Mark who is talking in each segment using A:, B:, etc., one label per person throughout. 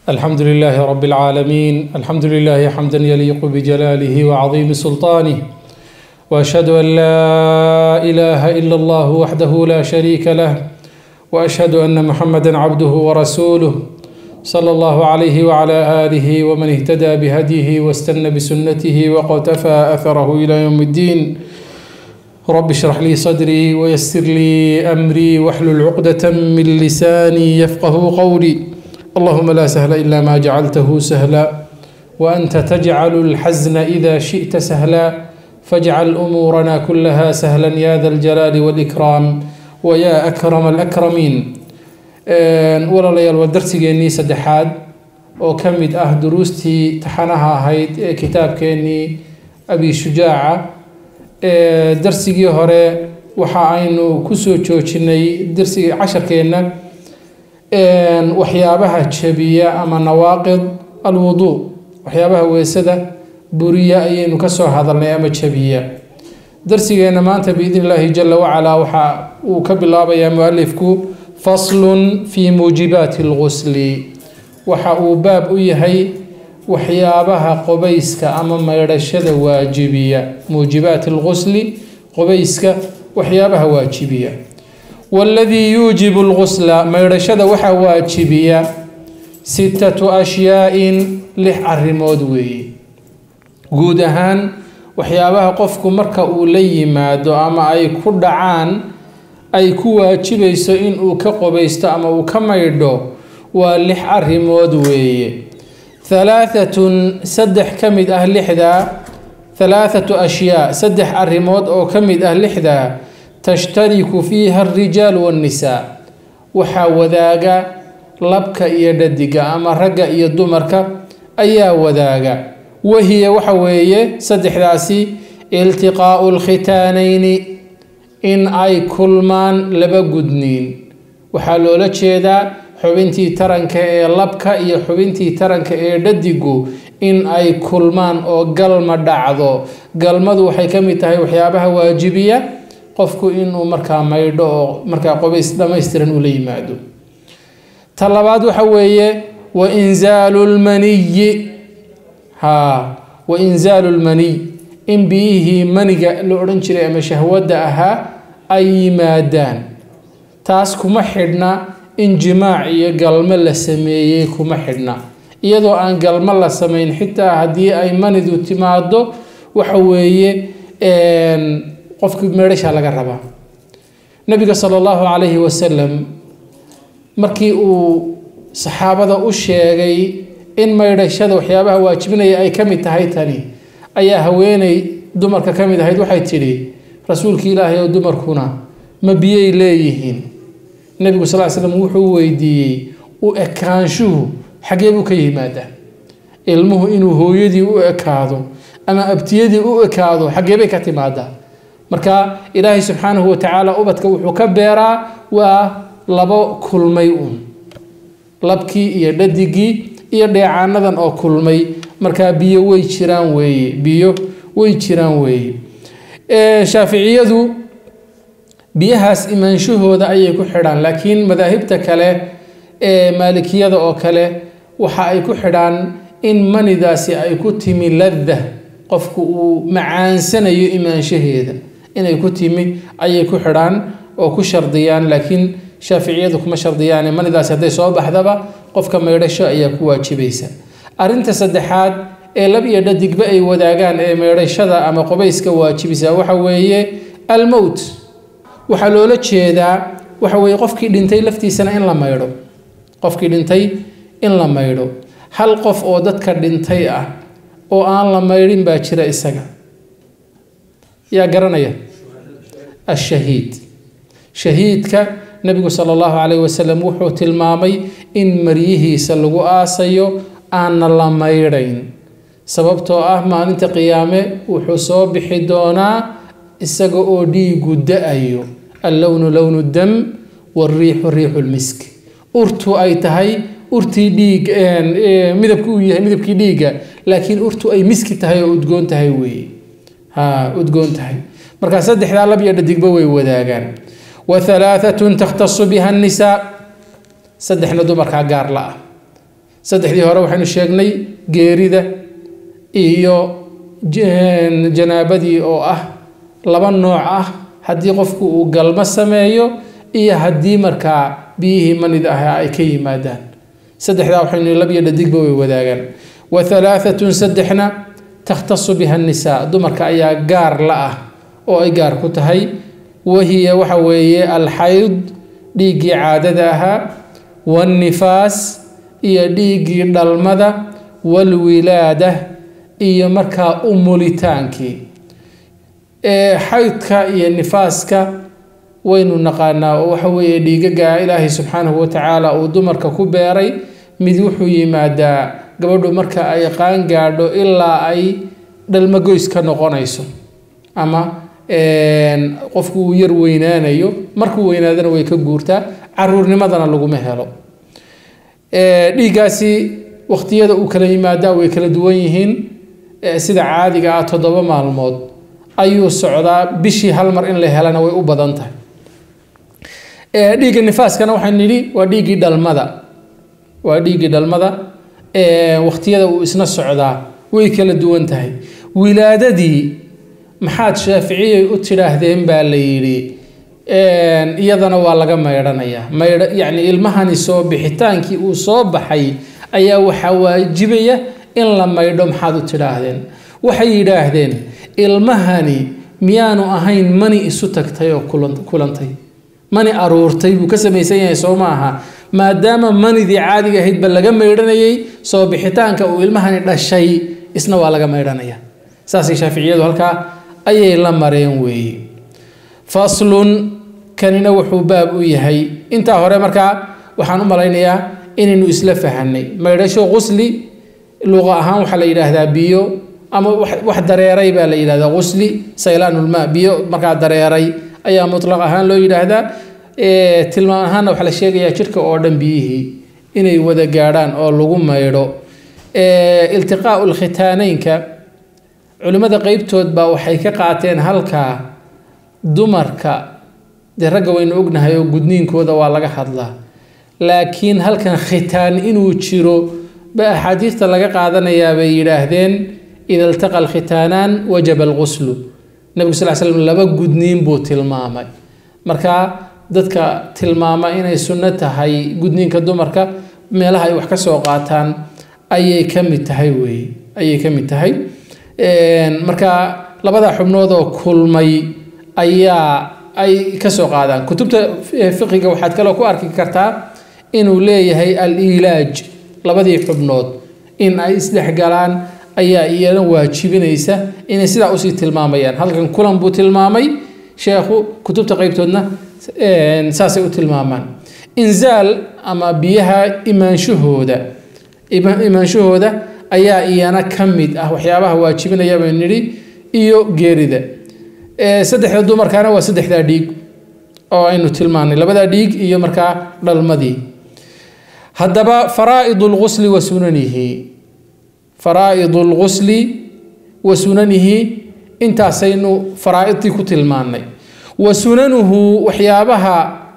A: الحمد لله رب العالمين. الحمد لله حمدا يليق بجلاله وعظيم سلطانه، وأشهد أن لا إله إلا الله وحده لا شريك له، وأشهد أن محمدا عبده ورسوله صلى الله عليه وعلى آله ومن اهتدى بهديه واستنى بسنته وقتفى أثره إلى يوم الدين. رب اشرح لي صدري ويسر لي أمري واحلل عقدة من لساني يفقه قولي. اللهم لا سهل إلا ما جعلته سهلا، وأنت تجعل الحزن إذا شئت سهلا، فاجعل أمورنا كلها سهلا يا ذا الجلال والإكرام ويا أكرم الأكرمين. walaalayaal waa darsigeennii saddexaad oo ka mid ah duruustii taxanaha ahayd ee kitaabkeennii abi shujaaca. darsigii hore waxa aynu kusoo joojinay darsigii casharkeenna waxyaabaha jabiya ama nawaaqid alwudu, waxyaabaha weesada buriya ayaynu kasoo hadalnay ama jabiya. darsigeenna maanta biidni illaahi jalla wacalaa waxa uu ka bilaabayaa mualifku فصل في موجبات الغسل، waxa uu baab u yahay waxyaabaha qobayska ama maydhashada waajibiya. muujibaat الغسل qobayska waxyaabaha waajibiya. والذي يوجب الغسل maydhashada waxa waajibiya 6 أشياء 6 arrimood weeye. guud ahaan waxyaabaha qofku marka uu la yimaado ama ay ku dhacaan ay ku waajibayso in uu ka qobaysto ama uu ka maydho waa 6 arrimood weeye. 3 ka mid ah 6da 3 أشياء 3 arrimood oo ka mid ah 6da tashtariku fiiha الرجال والنساء, waxaa wadaaga labka iyo dhadiga ama ragga iyo dumarka ayaa wadaaga. wahiya waxa weeye 3daasi iltiqaa'u الختانين, in ay kulmaan laba gudniin. waxaa loola jeedaa xubintii taranka ee labka iyo xubintii taranka ee dhadigu in ay kulmaan oo galma dhacdo. galmadu waxay ka mid tahay waxyaabaha waajibiya qofku inuu markaa maydho oo markaa qobays dhammaystiran uu la yimaado. ta labaad waxa weeye wa inzaalu lmaniyi, wa inzaalu lmaniy, in biyihii maniga la odhan jiray ama shahwadda ahaa ay yimaadaan. taas kuma xidhna in jimaac iyo galmo la sameeyey, kuma xidhna. iyadoo aan galmo la samayn xitaa haddii ay manidu timaado waxa weeye qofkii meedhasha laga rabaa. nabiga sala allahu calayhi wasalam markii uu saxaabada u sheegay in maydhashada waxyaabaha waajibinaya ay ka mid tahay tani, ayaa haweeney dumarka ka mid ahayd waxay tidhi rasuulkii ilaahay oo dumarkuna ma biyay leeyihiin? nabigu sal ly slam wuxuu weydiiyey u ekaanshuhu xagee buu ka yimaadaa? ilmuhu inuu hooyadii u ekaado ama abtiyadii u ekaado xagee bay ka timaadaa? marka ilaahay subxaanahu watacaala ubadka wuxuu ka beeraa waa labo kulmay uun, labkii iyo dhadigii iyo dheecaanadan oo kulmay. markaa biyo way jiraan weeye, biyo way jiraan weeye. shaaficiyadu biyahaas imaanshahooda ayay ku xidhaan, laakiin madaahibta kale ee maalikiyada oo kale waxa ay ku xidhaan in manidaasi ay ku timi ladda, qofku uu macaansanayo imaanshaheeda inay ku timi ayay ku xidhaan oo ku shardiyaan. laakiin shaaficiyadu kuma shardiyaan, manidaasi hadday soo baxdaba qofka maydhasho ayaa ku waajibaysa. arrinta saddexaad ee lab iyo dhadigba ay wadaagaan ee meedhashada ama qobayska waajibisa waxa weeye almowt. waxaa loola jeedaa waxa weeye qofkii dhintay laftiisana in la maydho, qofkii dhintay in la maydho. hal qof oo dadka dhintay ah oo aan la maydhin baa jira, isaga yaa garanaya? ashahiid. shahiidka nabigu sala allahu calayhi wasalam wuxuu tilmaamay in maryihiisa lagu aasayo aanna la maydhayn, sababtoo ah maalinta qiyaame wuxuu soo bixi doonaa isaga oo dhiigu da-ayo. allownu lownu dam wariixu riixu lmisk, urtu ay tahay urtii dhiig, midabku uu yahay midabkii dhiigga, laakiin urtu ay miski tahay oo udgoon tahay weeye. udgoon tahay. markaa 3daa lab iyo dhadigba way wadaagaan. و3 تختص بها النساء، 3 dumarkaa gaar la ah. saddexdii hore waxaynu sheegnay geerida iyo janaabadii oo ah laba nooc ah haddii qofku uu galmo sameeyo iyo haddii markaa biyihii manida ah ay ka yimaadaan saddexdaa waxaynu lab iyo dhadigba way wadaagaan wa halaaatun saddexna takhtasu biha annisaa dumarka ayaa gaar la ah oo ay gaar ku tahay wahiya waxa weeye alxayd dhiiggii caadada ahaa waannifaas iyo dhiiggii dhalmada walwilaada iyo markaa umulitaankii xaydka iyo nifaaska waynu naqaanaa oo waxa weeye dhiigaga ilaahay subxaanahu watacaala uu dumarka ku beeray mid wuxuu yimaadaa gabadhu marka ay qaan gaadho ilaa ay dhalmagoys ka noqonayso ama qofku uu yar weynaanayo markuu weynaadana way ka guurtaa caruurnimadana laguma helo dhiiggaasi waqtiyada uu kala yimaadaa way kala duwan yihiin sida caadiga ah 7 maalmood ayuu socdaa bishii hal mar in la helana way u badan tahay dhiigga nifaaskana waxaan nidhi waa dhiiggii dhalmada waqtiyada uu isna socdaa way kala duwan tahay wilaadadii maxaad shaaficiyay u tidhaahdeen baa la yidhi iyadana waa laga maydhanayaa yacni ilmahani soo bixitaankii uu soo baxay ayaa waxaa waajibaya in la maydho maxaad u tidhaahdeen waxay yidhaahdeen ilmahani miyaanu ahayn mani isu tagtay oo kulantay mani aruurtay buu ka samaysan yahay soo maaha maadaama manidii caadiga ahayd ba laga maydhanayay soo bixitaanka uu ilmahani dhashay isna waa laga maydhanaya saasay shaaficiyadu halkaa ayay la mareen weeye faslun kanina wuxuu baab u yahay intaa hore markaa waxaan u malaynayaa inaynu isla fahanay maydhasho qusli luqa ahaan waxaa la yidhaahdaa biyo ama wax dareeray baa la yidhahdaa qusli saylaanulmaa biyo markaa dareeray ayaa mutlaq ahaan loo yidhaahdaa tilmaam ahaanna waxaa la sheegayaa jirka oo dhan biyihii inay wada gaadhaan oo lagu maydho iltiqaa'u lkhitaaneynka culimmada qeybtood baa waxay ka qaateen halkaa dumarka dee ragga waynu ognahay oo gudniinkooda waa laga hadlaa laakiin halkan khitaan inuu jiro ba axaadiista laga qaadanayaa bay yidhaahdeen ida iltaqa alkhitaanaan wajaba alquslu nabigu sal slam laba gudniin buu tilmaamay marka dadka tilmaama inay sunno tahay gudniinka dumarka meelaha ay wax ka soo qaataan ayay ka mid tahay weeye ayay ka mid tahay marka labada xubnood oo kulmay ayaa ay ka soo qaadaan kutubta fiqiga waxaad kaloo ku arki kartaa inuu leeyahay al-ilaaj labadii xubnood in ay isdhexgalaan ayaa iyana waajibinaysa inay sidaa usii tilmaamayaan halkan kulan buu tilmaamay sheekhu kutubta qeybtoodna saasay u tilmaamaan inzaal ama biyaha imaanshahooda ayaa iyana ka mid ah waxyaabaha waajibinaya baan nidhi iyo geerida saddexda dumarkaana waa saddexdaa dhiig oo aynu tilmaanay labadaa dhiig iyo markaa dhalmadii haddaba faraa'idu lgusli wa sunanihi intaasaynu faraa'idtii ku tilmaannay wa sunanuhu waxyaabaha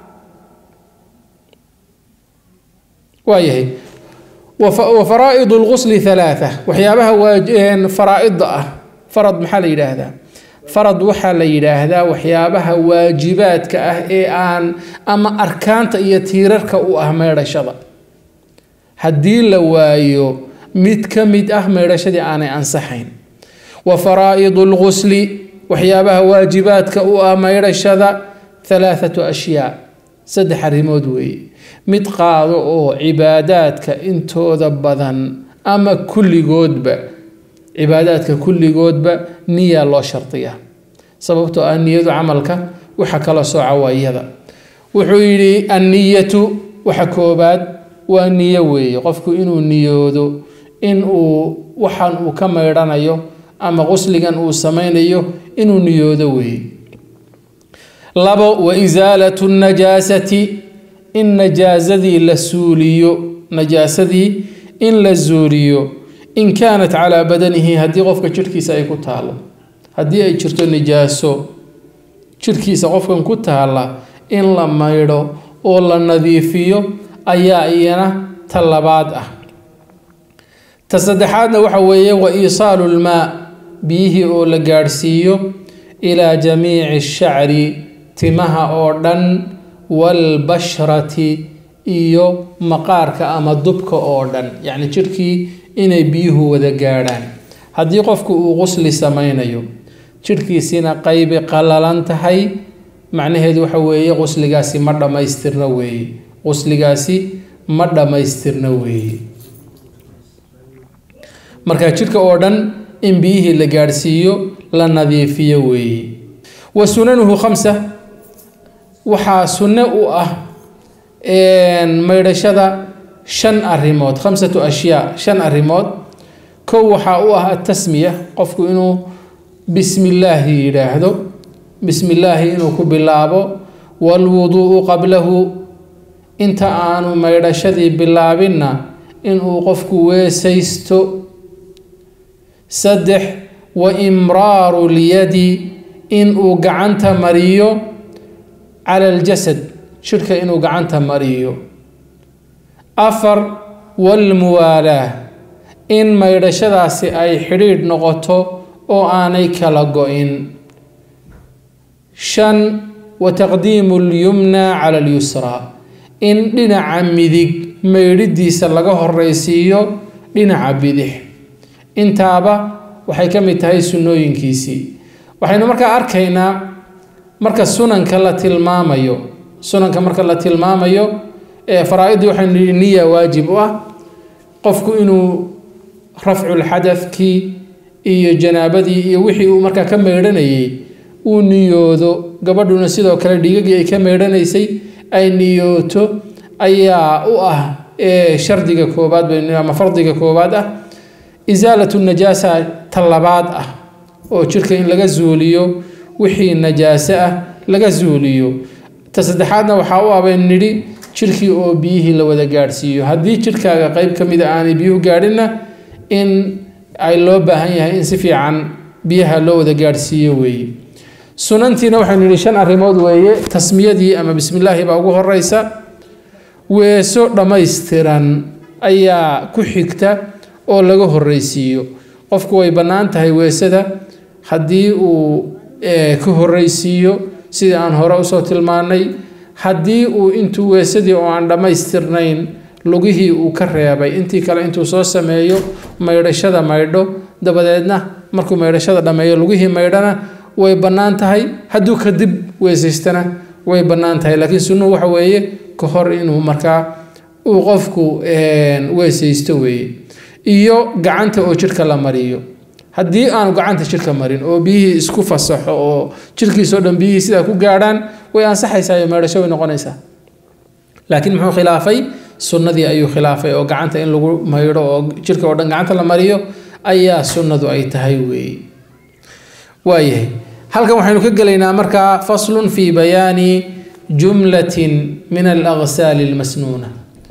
A: waayahay wa faraa'idu lgusli 3 waxyaabaha faraa'idda ah farad maxaa la yidhaahdaa farad waxaa la yidhaahdaa waxyaabaha waajibaadka ah ee aan ama arkaanta iyo tiirarka u ah maydhashada haddii la waayo mid ka mid ah maydhashadii aanay ansaxayn wa faraa'idu lgusli waxyaabaha waajibaadka u ah maydhashada 3 ashyaa 3 arrimood weeye mid qaado oo cibaadaadka intooda badan ama kulligoodba niya loo shardiyaa sababtoo ah niyadu camalka waxa kala sooca waayada wuxuu yidhi anniyatu waxa koobaad waa niyo weeye qofku inuu niyoodo in uu waxaan uu ka maydhanayo ama qusligan uu samaynayo inuu niyoodo weeye 2 wa isaalatu najaasati in najaasadii la suuliyo in la zuuliyo in kaanat calaa badanihi haddii qofka jirhkiisa ay ku taalo haddii ay jirto nijaaso jirhkiisa qofkan ku taala in la maydho oo la nadiifiyo ayaa iyana talabaad ah تصدحاتنا وحوية وإيصال الماء به أو لقارسيو إلى جميع الشعر تمها أوردن والبشرة إيو مقارك أما دبك أوردن يعني تركي إني بيه وذا قاران هدي قفك غسل سمينيو تركي سينا قيب قلالان تحي معنى هذا وحوية غسل قاسي مرة ما يسترنوي غسل قاسي مرة ما يسترنوي marka jirka oo dhan in biyihi la gaarsiiyo la nadiifiyo weey wasunanuhu khamsa waxa sunna u ah maydhashada shan arimood khamsatu ashyaa shan arimood kow waxa u ah at-tasmiya qofku inuu bismillah yiraahdo bismillah inuu ku bilaabo wal wudu qablahu inta aanu maydhashadii bilaabina inuu qofku weesaysto صدح وإمرار اليد إن أوقعنت مريو على الجسد شركة إن أوقعنت مريو أفر والموالاة إن ما يرشداسي أي حرير نغطو أو آنيك لقوين شن وتقديم اليمنى على اليسرى إن لنا عمدك ما يردي سلقه الرئيسيو لنا عبدح intaaba waxay ka mid tahay sunnooyinkiisii waxaynu markaa arkaynaa marka sunanka la tilmaamayo faraa'idii waxaynu niyya waajib u ah qofku inuu rafcul xadafkii iyo janaabadii iyo wixii uu markaa ka meedhanayay uu niyoodo gabadhuna sidoo kale dhiigagii ay ka meedhanaysay ay niyooto ayaa u ah shardiga koobaad ama fardiga koobaad ah إزالة النجاسة طلبات أو شركة إن لجزوليو وحي النجاسة لجزوليو تصدحاتنا وحاوها بين نري شركة أو بيه لو ذا جارسيو هذه شركة قريب كم إذا أنا بيو جارنا إن أي لو بهاي إن سفي عن بيها لو ذا جارسيو وي سننتي نوحا نريشان الرمود وي تسمية دي أما بسم الله بأوجه الرئيسة وسوء لما يسترن أيا كحكته oo laga horeysiyo qofku way banaan tahay weesada hadii uu ka horeysiyo sida aan hore u soo tilmaanay hadii uu intuu weesadii oo aan dhamaystirnayn lugihii uu ka reebay intii kale intuu soo sameeyo maydhashada maydho dabadeedna markuu maydhashada dhameeyo lugihii maydhana way banaan tahay haduu ka dib weesaystana way banaan tahay laakiin sunnu waxa weeye ka hor inuu markaa uu qofku weesaysto weeye iyo gacanta oo jirka la mariyo hadii aan gacanta jirka marin oo biyihii isku fasaxo oo jirkiisa oo dhan biyihii sida ku gaaraan way ansaxaysaa meedhasho way noqonaysaa laakiin muxuu khilaafay sunnadii ayuu khilaafay oo gacanta in lagu maydho oo jirka oo dhan gacanta la mariyo ayaa sunnadu ay tahay waayahay halkan waxaynu ka gelaynaa markaa faslun fi bayaani jumlatin min al-aghsal al-masnuna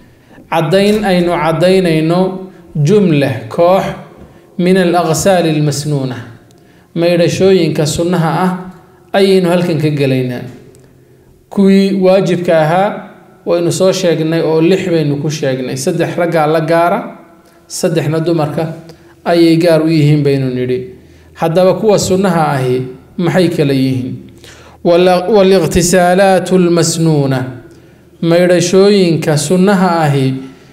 A: aynu cadaynayno جملة كوح من الأغسال المسنونة ما يرشوين كسنها أين هلكن كجلينا كوي واجب كها وإنه صار شاقنا أو لحبة إنه كوش شاقنا صدح رجع لجارة صدح ندو مركة أي جار ويهم بينو نري حتى بكوا سنها أهي محيك ليهم والاغتسالات المسنونة ما يرشوين كسنها أهي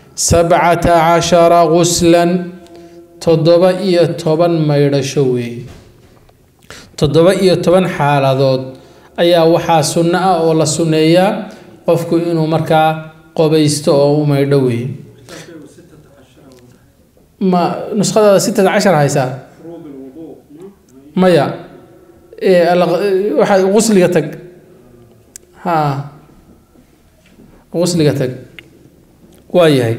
A: 17 غسلا تضبا إيا طبان ميرشوي تضبا إيا طبان حالادود أيا وحا سنة ولا سنية قفكو إنو مركا قبيستو أو ميردوي ما نسخة 16 هايسا مايا غسل يتك غسل يتك وايهي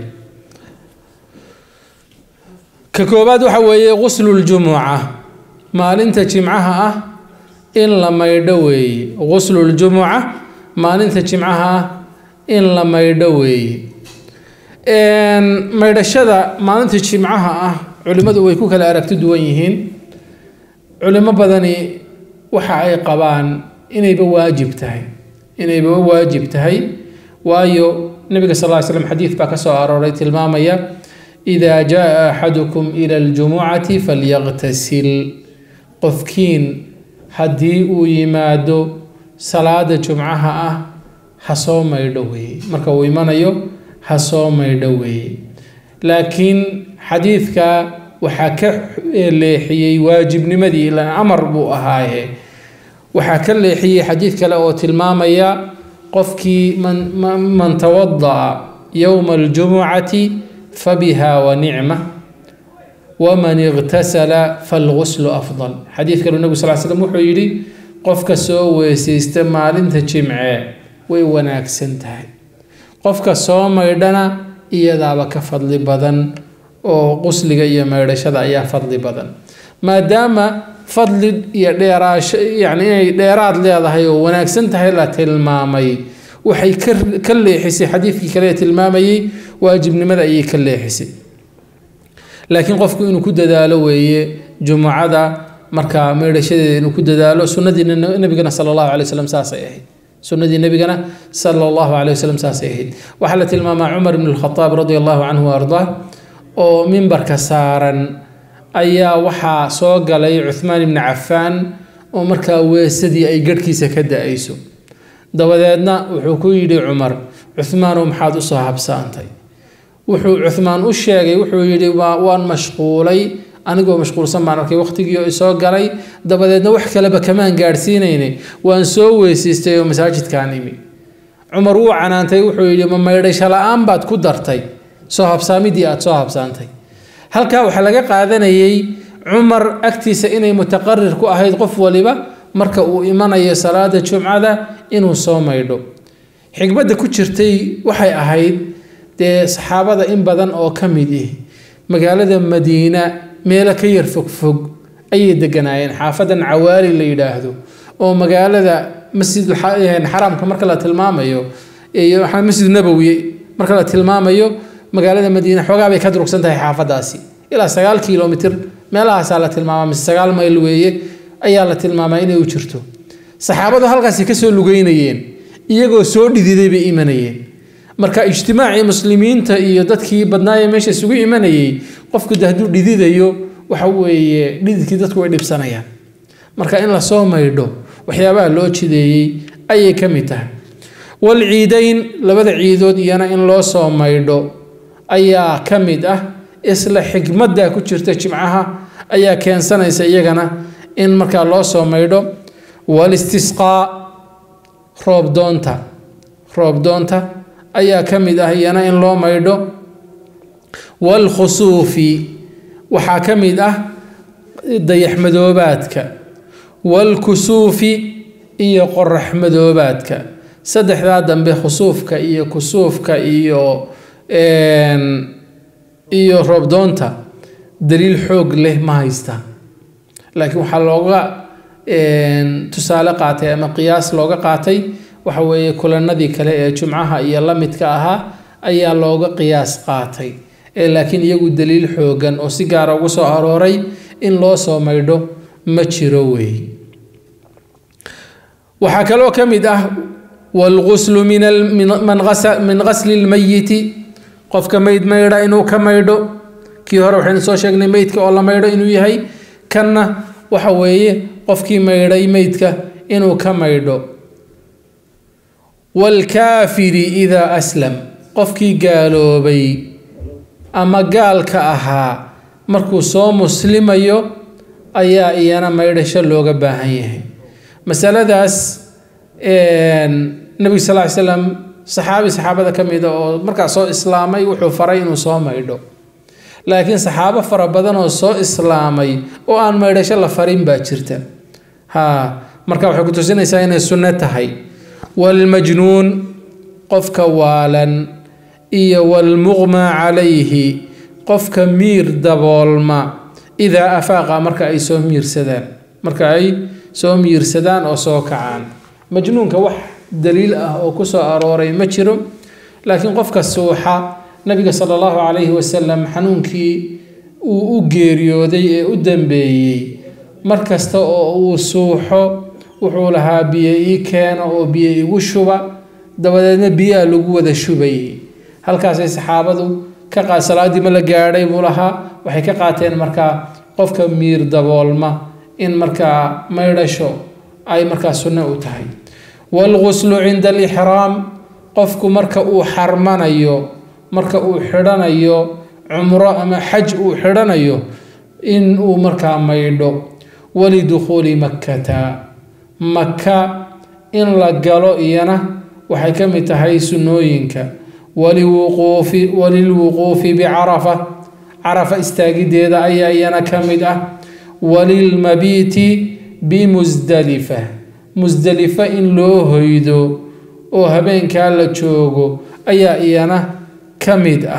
A: ككوباد وحوي غسل الجمعة ما لنت جمعها إن لما يدوي غسل الجمعة ما لنت جمعها إن لما يدوي إن ما يدشذا ما لنت جمعها علماء ويكوك الأرك تدويهن علماء بدني وحاي قبان إني بواجب تهي وايو النبي صلى الله عليه وسلم حديث باكسو أروري تلمامية إذا جاء أحدكم إلى الجمعة فليغتسل قفكين هدي يمادو صلاة جمعها حصوم يدوي مركا ويمانيو حصوم يدوي لكن حديثك وحكى لحيي واجب نمدي إلى أمر بو أهايه وحكى لحيي حديثك لو تلماميا قفكي من توضأ يوم الجمعة فبها ونعمة ومن اغتسل فالغسل أفضل حديث كان النبي صلى الله عليه وسلم وحيري قفك سوى سيستمال انت جمعه ويوناك سنتهي قفك سوى ميدنا إيادا بك فضل بدن وغسل إيا ميدشدا إيا فضل بدن ما دام فضل يعني ديراد ليضاهي وناك سنتهي لا تلمامي وحي كل حسي حديث كلية المامي واجب نمذا أي كل حسي لكن قفك إنه كده دالو جمعة مركا ميرشد إنه كده دالو سنة النبي صلى الله عليه وسلم ساسيه سنة النبي صلى الله عليه وسلم ساسيه وحلت المام عمر بن الخطاب رضي الله عنه وأرضاه ومنبر كسارا أيا وحا سوق لي عثمان بن عفان ومركا وسدي أي قركي سكده أيسو dabadeedna wuxuu ku yidhi Cumar Uthman maxaad u soo habsaantay wuxuu Uthman u sheegay wuxuu yidhi waan mashquulay anigoo mashquulsan baan arkay waqtigii oo soo galay dabadeedna wax kale ba kamaan gaarsiinaynay waan soo weesiistay oo masaajidkaan imi Cumar wuu canaantay wuxuu yidhi ma maydhasho la'aan baad ku dartay soo habsaamidii aad soo habsaantay halka waxa laga qaadanayay Cumar agtiisa inay mutaqarrir ku ahayd qof waliba marka uu imanayo salaada jumcada inuu soo maydho xigmada ku jirtay waxay ahayd saxaabada in badan oo kamid ah magaalada Madiina meel ka yar fog ay deganayeen xaafadan Cawaali la yiraahdo oo magaalada Masjidul Haramka marka la tilmaamayo iyo Masjid Nabawi marka la tilmaamayo magaalada Madiina xogaa bay ka durugsan tahay xaafadaasi ilaa 9 kiiloomitir meelahaas la tilmaamay 9 mayl weeye ayaa la tilmaamay inay u jirto saxaabadu halkaas ka soo lugeynayeen iyagoo soo dhididay bay imanayeen marka ijtimaaci muslimiinta iyo dadkii badnaayay meesha isugu imanayay qofku haduu dhididayo waxa weeye dhididkii dadku way dhibsanayaan marka in la soo maydho waxyaabaha loo jideeyay ayay kamid tahay wal ciidayn labada ciidood iyana in loo soo maydho ayaa kamid ah isla xigmada ku jirta jimcaha ayaa keensanaysa iyagana in marka loo soo maydho wal istisqaa roob doonta ayaa kamid ah iyana in loo maydho wal khusuufi waxa kamid ah dayax madoobaadka wal kusuufi iyo qorax madoobaadka saddexda dambe khusuufka iyo kusuufka iyo roob doonta daliil xoog leh ma haystaan laakiin waxa looga tusaale qaatay ama qiyaas looga qaatay waxa weeye kulanadii kale ee jumcaha iyo la midka ahaa ayaa looga qiyaas qaatay laakiin iyagu daliil xoogan oo si gaar ah ugu soo arooray in loo soo maydho ma jiro weey waxa kale oo kamid ah wal ghuslu min ghasl al mayyit qofka mayd maydha inuu ka maydho kii hore waxaan soo sheegnay maydka oo la maydho inuu yahay kanna waxa weeye qofkii maydhay maydka inuu ka maydho wal kaafiri idha aslam qofkii gaaloobay ama gaalka ahaa markuu soo muslimayo ayaa iyana maydhasho looga baahan yahay masaladaas nabi sallallahu alayhi wasallam saxaabada kamid oo markaa soo islaamay wuxuu faray inuu soo maydho laakiin saxaabo fara badan oo soo islaamay oo aan maydhasho la farin baa jirta marka waxay ku tusinaysaa inay sunno tahay wal majnuun qofka waalan iyo wal mughma alayhi qofka miir daboolma idha afaaqa marka ay soo miirsadaan oo soo kacaan majnuunka wax daliil ah oo ku soo arooray ma jiro laakiin qofka suuxa nabiga sallallahu alayhi wasallam xanuunkii uu u geeriyooday ee u dambeeyay markasta oo uu suuxo wuxuu lahaa biyo ii keeno oo biyo igu shuba dabadeedna biyo lagu wada shubay halkaas ay saxaabadu ka salaadii ma la gaadhay buu lahaa waxay ka qaateen markaa qofka miir daboolma in markaa maydhasho ay markaa sunno u tahay والغسل عند الإحرام قفك مركا أو حرمانيو مركا أو حرانيو عمره أما حج أو حرانيو إن أو مركا ميدو ولدخول مكة مكة إن لقالو إيانا وحكم تهيس نوينك وللوقوف بعرفة عرفة استاقيد هذا أيانا كمدة وللمبيت بمزدلفة مزدلفة إن لو هيدو أو هبين كالا تشوغو أيانا كمدة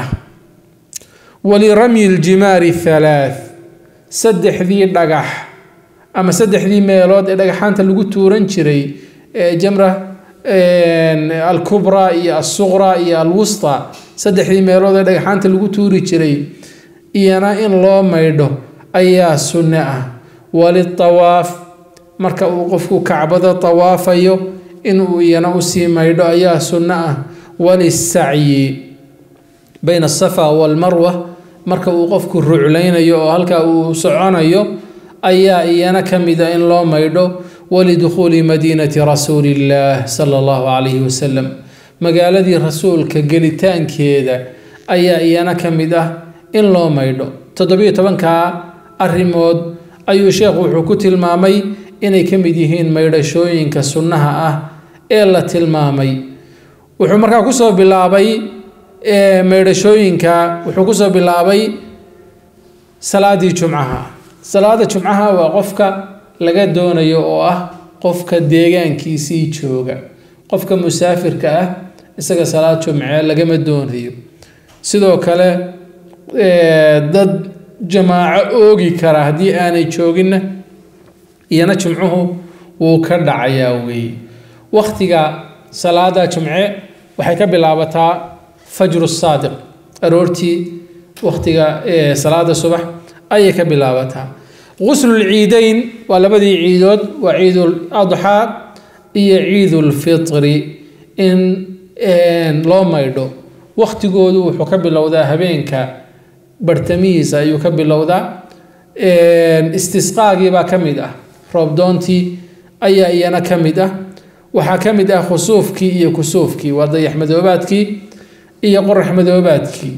A: ولرمي الجمار الثلاث سدح ذي الدقح أما سدح ذي ميلود الدقحان تلقو تورنشري جمرة الكبرى إيا الصغرى إيا الوسطى سدح ذي ميلود الدقحان تلقو تورنشري إيانا إن لو ميدو أيا سنة وللطواف marka uu qofku kacbada tawaafayo inuu iyana u sii maydho ayaa sunna ah walisacyi bayna safa wal marwa marka uu qofku ruclaynayo oo halka uu soconayo ayaa iyana kamida in loo maydho walidukhuli madinati rasuulillah sallallahu alayhi wasallam magaaladii rasuulka gelitaankeeda ayaa iyana kamida in loo maydho 17ka arimood ayuu sheekhu wuxuu ku tilmaamay inay ka mid yihiin maydhashooyinka sunnaha ah ee la tilmaamay wuxuu markaa ku soo bilaabay maydhashooyinka wuxuu ku soo bilaabay salaadii salaada jumcaha waa qofka laga doonayo oo ah qofka deegaankiisii jooga qofka musaafirka ah isaga salaad jumce lagama doonayo sidoo kale dad jamaaco oogi kara haddii aanay joogin iyana jumcuhu wuu ka dhacayaa weey waqtiga salaada jumce waxay ka bilaabataa fajr as-sadiq aroortii waqtiga salaada subax ayay ka bilaabataa ghusl al-eidayn waa labadii ciidood waa ciid al-adha iyo ciid al-fitr in loo maydho waqtigoodu wuxuu ka bilowdaa habeenka bartamihiisa ayuu ka bilowdaa istisqaagii baa ka mid ah roob doontii ayaa iyana ka mid ah waxaa ka mid ah khusuufkii iyo kusuufkii waa dayax madoobaadkii iyo qorax madoobaadkii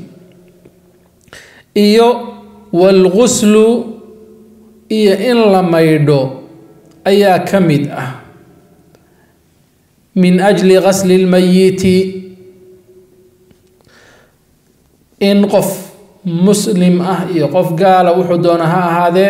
A: iyo walghuslu iyo in la maydho ayaa ka mid ah min ajli ghasli lmayiti in qof muslim ah iyo qof gaala wuxuu doona ha ahaadee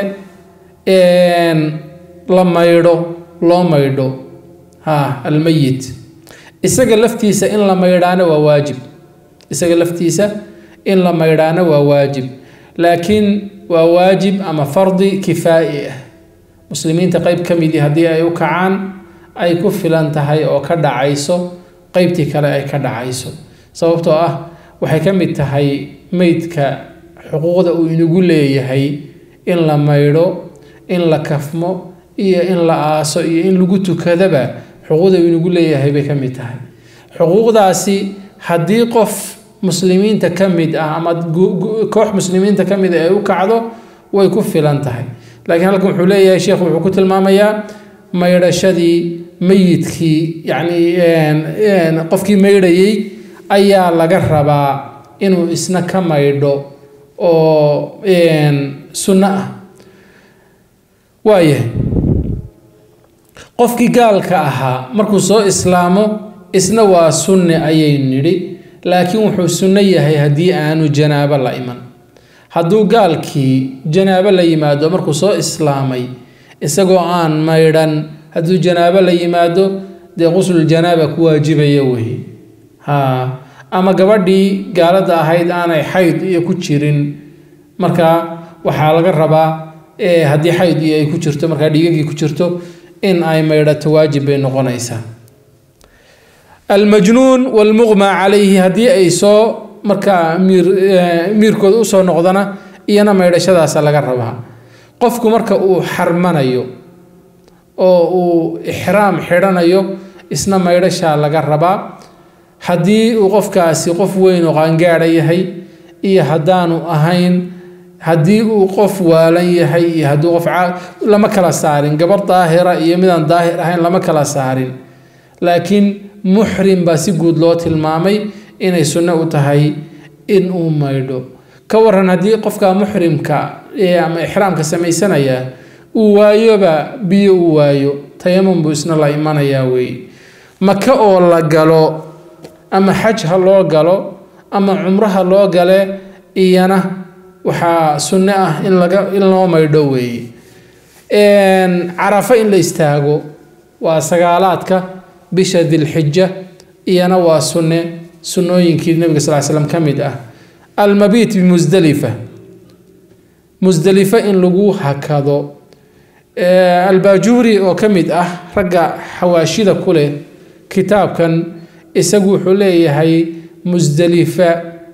A: la maydho loo maydho almayit isaga laftiisa in la maydhaana waa waajib isaga laftiisa in la maydhaana waa waajib laakiin waa waajib ama fardi kifaa'i ah muslimiinta qayb ka midi haddii ay u kacaan ay ku filan tahay oo ka dhacayso qaybtii kale ay ka dhacayso sababtoo ah waxay ka mid tahay meydka xuquuqda uu inagu leeyahay in la maydho in la kafmo iyo in la aaso iyo in lagu tukadaba xuquuqda uu inagu leeyahay bay ka mid tahay xuquuqdaasi haddii qof muslimiinta ka mid ah ama koox muslimiinta ka mid ah ay u kacdo way ku filan tahay laakiin halkan wuxuu leeyahay sheekhu wuxuu ku tilmaamayaa maydhashadii meyidkii yacni qofkii maydhayay ayaa laga rabaa inuu isna ka maydho oo sunno ah waayahay qofkii gaalka ahaa markuu soo islaamo isna waa sunne ayay nidhi laakiin wuxuu sunno yahay haddii aanu janaabo la iman hadduu gaalkii janaabo la yimaado markuu soo islaamay isagoo aan maydhan hadduu janaabo la yimaado dee quslul janaaba ku waajibaya weeye ama gabadhii gaalada ahayd aanay xayd iyo ku jirin markaa waxaa laga rabaa haddii xayd iyo ay ku jirto markaa dhiigagii ku jirto in ay maydhato waajib bay noqonaysaa almajnuun walmuqmaa calayhi haddii ay soo markaa miirkooda usoo noqdana iyana maydhashadaasa laga rabaa qofku marka uu xarmanayo oo uu ixraam xidhanayo isna maydhashaa laga rabaa haddii uu qofkaasi qof weyn oo qaangaadha yahay iyo haddaanu ahayn haddii uu qof waalan yahay iyo hadduu qof lama kala saarin gabar daahira iyo midaan daahir ahayn lama kala saarin laakiin muxrim baa si guud loo tilmaamay inay sunno u tahay in uu maydho ka waran haddii qofka muxrimka ama ixraamka samaysanaya uu waayoba biyo uu waayo tayamum buu isna la imanayaa weeye maka oo la galo ama xaj ha loo galo ama cumro ha loo gale iyana waxaa sunno ah in loo maydho weeye carafa in la istaago waa sagaalaadka bisha dilxija iyana waa sunnooyinkii nabiga sal slam ka mid ah almabiit bimusdalifa musdalifa in lagu hakado albaajuuri oo ka mid ah ragga xawaashida ku leh kitaabkan isagu wuxuu leeyahay musdalifa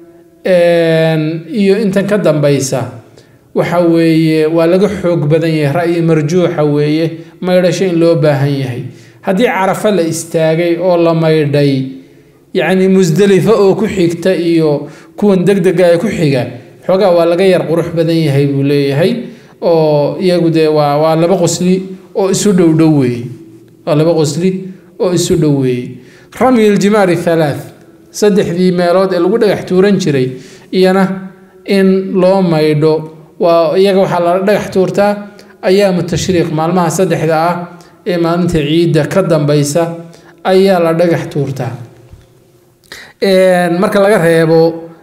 A: iyo intan ka dambaysa waxa weeye waa laga xoog badan yahay ra'yi marjuuxa weeye maydhasho in loo baahan yahay haddii carafa la istaagay oo la maydhay yacni musdalifa oo ku xigta iyo kuwan degdega ee ku xiga xoogaa waa laga yar qurux badan yahay buu leeyahay oo iyagu dee waa laba qosli oo isu dhow weeye waa laba qosli oo isu dhow weeye ramy aljimaari halaath saddexdii meelood ee lagu dhagax tuuran jiray iyana in loo maydho waa iyaga waxaa la dhagax tuurtaa ayaamu tashriiq maalmaha saddexda ah ee maalinta ciidda ka dambaysa ayaa la dhagax tuurtaa marka laga reebo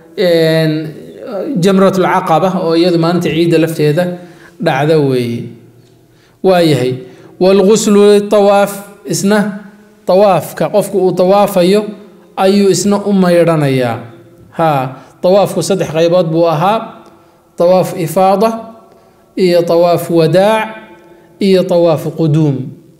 A: jamratul caqaba oo iyadu maalinta ciidda lafteeda dhacda weeye waayahay walghuslu litawaaf isna tawaafka qofku uu tawaafayo ayuu isna u maydhanayaa tawaafku saddex qaybood buu ahaa tawaaf ifaada iyo tawaaf wadaac iyo tawaafu quduum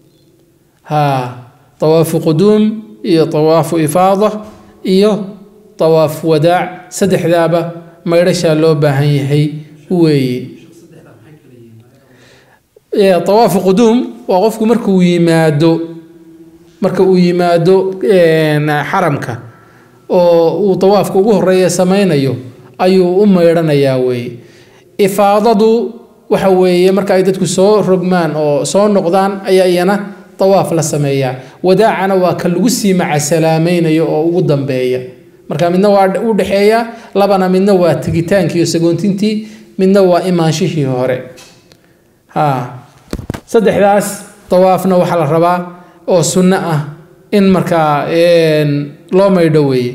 A: tawaafu quduum iyo tawaafu ifaada iyo tawaaf wadaac saddexdaaba maydhashaa loo baahan yahay weeye tawaafu quduum waa qofku marka uu yimaado xaramka oo uu tawaafka ugu horeeya samaynayo ayuu u maydhanayaa weeye ifaadadu waxa weeye marka ay dadku soo rogmaan oo soo noqdaan ayaa iyana tawaaf la sameeyaa wadaacana waa ka lagu sii macasalaamaynayo oo ugu dambeeya marka midna waa u dhexeeya labana midna waa tegitaankii iyo sagoontintii midna waa imaanshihii hore saddexdaas tawaafna waxaa la rabaa oo sunno ah in markaa loo maydho weeye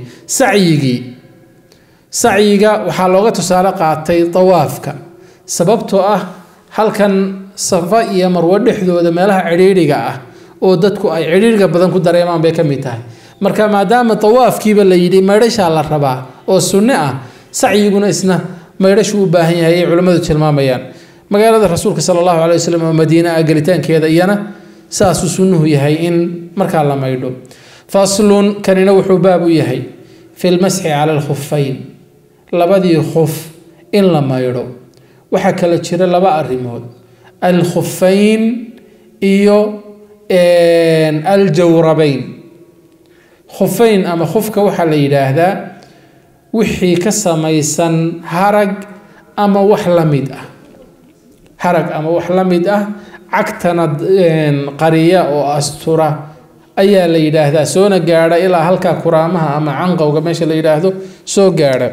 A: sacyiga waxaa looga tusaale qaatay tawaafka sababtoo ah halkan safa iyo marwo dhexdooda meelaha cidhiidhiga ah oo dadku ay cidhiidhiga badan ku dareemaan bay ka mid tahay marka maadaama tawaafkiiba la yidhi maydhashaa la rabaa oo sunno ah sacyiguna isna maydhashu u baahan yahay ay culimmadu tilmaamayaan magaalada rasuulka sala allahu calay wasalam oo madiina ah gelitaankeeda iyana saasuu sunnuhu yahay in markaa la maydho faslun kanina wuxuu baab u yahay fi lmasxi cala alkhufayn labadii khuf in la maydho waxaa kala jira laba arrimood alkhufayn iyo aljawrabayn khufayn ama khufka waxaa la yidhaahdaa wixii ka samaysan harag ama wax la mid ah cagtana qariya oo astura ayaa la yidhaahdaa soona gaadha ilaa halkaa kuraamaha ama canqowga meesha la yidhaahdo soo gaadha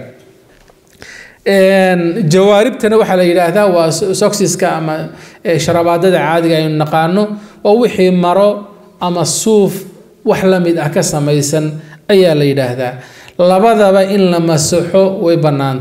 A: jawaaribtana waxaa la yidhaahdaa waa soxiska ama sharabaadada caadiga aynu naqaano oo wixii maro ama suuf wax la mid ah ka samaysan ayaa la yidhaahdaa labadaba in la masaxo way bannaan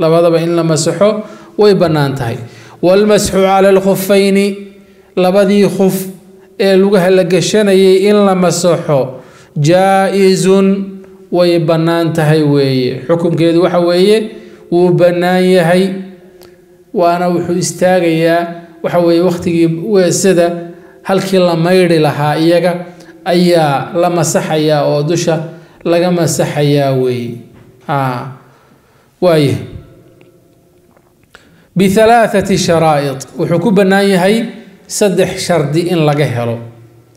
A: tahay walmasxu cala alkhufayni labadii khuf ee lugaha la gashanayay in la masaxo jaa-izun way bannaan tahay weeye xukunkeedu waxa weeye wuu bannaan yahay waana wuxuu istaagayaa waxa weeye wakhtigii weesada halkii la maydhi lahaa iyaga ayaa la masaxayaa oo dusha laga masaxayaa weeye waaye bihalaathati sharaa'id wuxuu ku bannaan yahay saddex shardi in